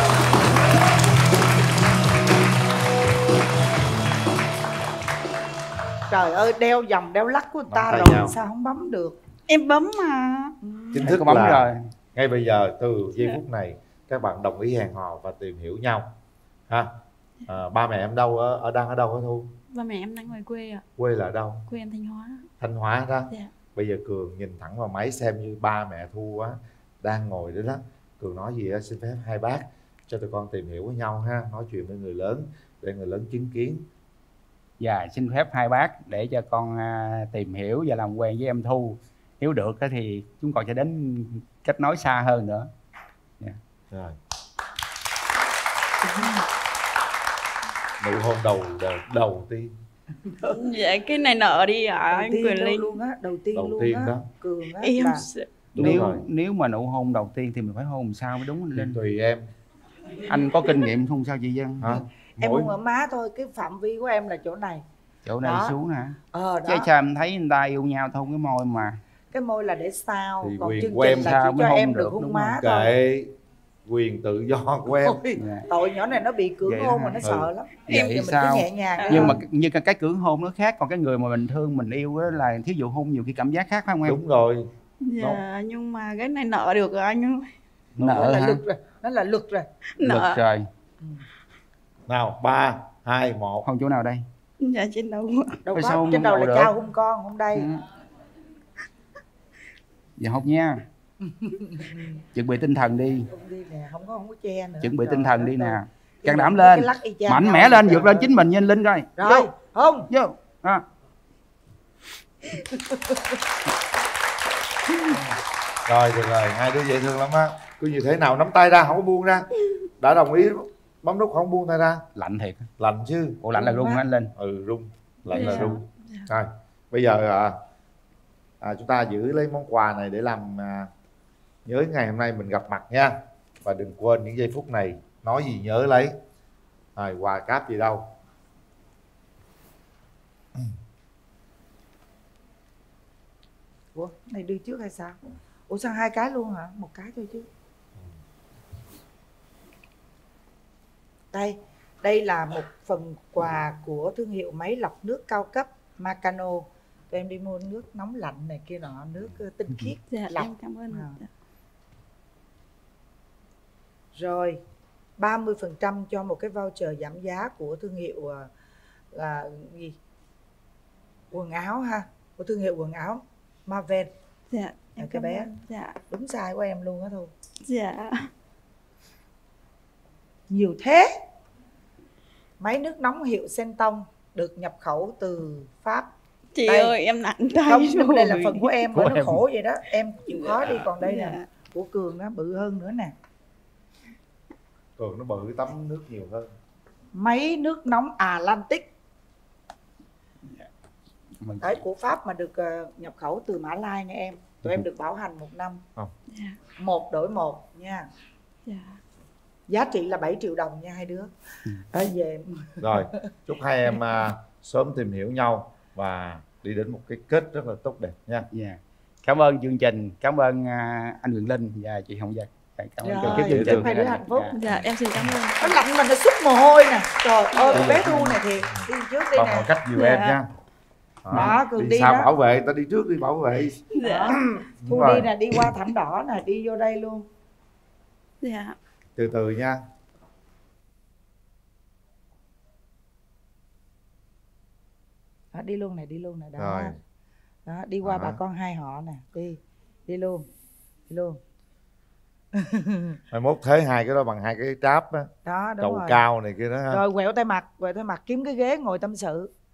Trời ơi, đeo vòng đeo lắc của người ta rồi nhau. sao không bấm được? Em bấm mà. Chính thức bấm là rồi. ngay bây giờ từ giây phút này các bạn đồng ý hẹn hò và tìm hiểu nhau ha. Ba mẹ em đâu đang ở đâu hả Thu? Ba mẹ em đang ngoài quê ạ. Quê là đâu? Quê em Thanh Hóa. Thanh Hóa đó. Dạ. Bây giờ Cường nhìn thẳng vào máy xem như ba mẹ Thu á đang ngồi đó đó. Cường nói gì á, xin phép hai bác cho tụi con tìm hiểu với nhau ha, nói chuyện với người lớn để người lớn chứng kiến. Dạ, xin phép hai bác để cho con tìm hiểu và làm quen với em Thu. Nếu được thì chúng con sẽ đến kết nối xa hơn nữa. Rồi. Nụ hôn đầu tiên. Dạ cái này nợ đi ạ. Anh Quyền Linh luôn á, đầu tiên luôn á. đó. Cường á. Em Nếu mà nụ hôn đầu tiên thì mình phải hôn sao mới đúng anh Linh? Tùy em. Anh có kinh nghiệm không sao chị Dân? Hả? Em hôn ở má thôi, cái phạm vi của em là chỗ này. Chỗ này đó. xuống hả? Đó. Chứ sao em thấy người ta yêu nhau hôn cái môi mà. Cái môi là để sao? Thì còn quyền chương của trình em là sao chỉ mới cho hôn em được, được hôn đúng má không? thôi. Kệ quyền tự do của em. Tội nhỏ này nó bị cưỡng Vậy hôn hả? mà nó sợ lắm. Vậy Mình sao? cứ nhẹ nhàng. Nhưng mà như cái cưỡng hôn nó khác, còn cái người mà mình thương mình yêu đó là thí dụ hôn nhiều khi cảm giác khác phải không em? Đúng rồi. Dạ nhưng mà cái này nợ được rồi anh ơi. Nợ hả? Nó là luật rồi. Lực rồi. Nào 3, 2, 1. Hôn chỗ nào đây? Dạ trên đầu. Đâu có, trên đầu là trao hôn con, hôn đây. Dạ hôn nha. Chuẩn bị tinh thần đi. Đi nè, không có che nữa. Chuẩn bị tinh thần đi nè. Can đảm lên. Mạnh mẽ lên, vượt lên chính mình như anh Linh coi. Rồi, hôn. Vô. Rồi được rồi, hai đứa dễ thương lắm á. Cứ như thế nào nắm tay ra, không có buông ra. Đã đồng ý bấm nút không buông tay ra. Lạnh thiệt. Lạnh chứ. Ủa lạnh là rung hả anh Linh? Ừ rung. Lạnh là rung. Rồi, bây giờ chúng ta giữ lấy món quà này để làm nhớ ngày hôm nay mình gặp mặt nha. Và đừng quên những giây phút này, nói gì nhớ lấy. Rồi, quà cáp gì đâu. Ủa, này đưa trước hay sao? Ủa sao hai cái luôn hả? Một cái thôi chứ. Đây là một phần quà của thương hiệu máy lọc nước cao cấp Makano tụi em đi mua nước nóng lạnh này kia nọ, nước tinh khiết. Dạ, lọc. em cảm ơn. Dạ. Rồi 30% cho một cái voucher giảm giá của thương hiệu là gì? Quần áo ha, của thương hiệu quần áo Marvel. Dạ, em cái bé. Dạ. Đúng size của em luôn á Thu. Dạ. Nhiều thế. Máy nước nóng hiệu Senton được nhập khẩu từ Pháp. Chị đây. ơi, em nặng tay không, rồi. đây là phần của em, Của nó em. khổ vậy đó. Em chịu khó đi, còn đây Dạ. nè của Cường nó bự hơn nữa nè. Cường nó bự tắm nước nhiều hơn. Máy nước nóng Atlantic. Đấy, của Pháp mà được nhập khẩu từ Mã Lai nha em. Tụi em được bảo hành 1 năm. Dạ. 1 đổi 1 nha. Dạ. Giá trị là 7 triệu đồng nha hai đứa. Ở về. Rồi, chúc hai em sớm tìm hiểu nhau và đi đến một cái kết rất là tốt đẹp nha. Dạ. Cảm ơn chương trình, cảm ơn anh Quyền Linh và chị Hồng Vân. Cảm ơn Rồi, chương trình. hai đứa hạnh phúc. Dạ, em xin cảm ơn. Nó lạnh mà nó xuất mồ hôi nè. Trời ơi, con bé Thu này thì đi trước đi Bằng nè. mọi cách dìu Dạ. em nha. Đó, Cường đi sao đó. bảo vệ, ta đi trước đi bảo vệ. Dạ. Thu đi nè, đi qua thảm đỏ nè, đi vô đây luôn. Dạ. Từ từ nha. Đó, đi luôn nè, đi luôn nè. Đó. Rồi. Đó, đi qua Đó. bà con hai họ nè, đi luôn. Đi luôn. Mai mốt thế hai cái đó bằng hai cái tráp á. Đó, đúng Chầu rồi. cao này kia đó ha. Rồi quẹo tay mặt kiếm cái ghế ngồi tâm sự.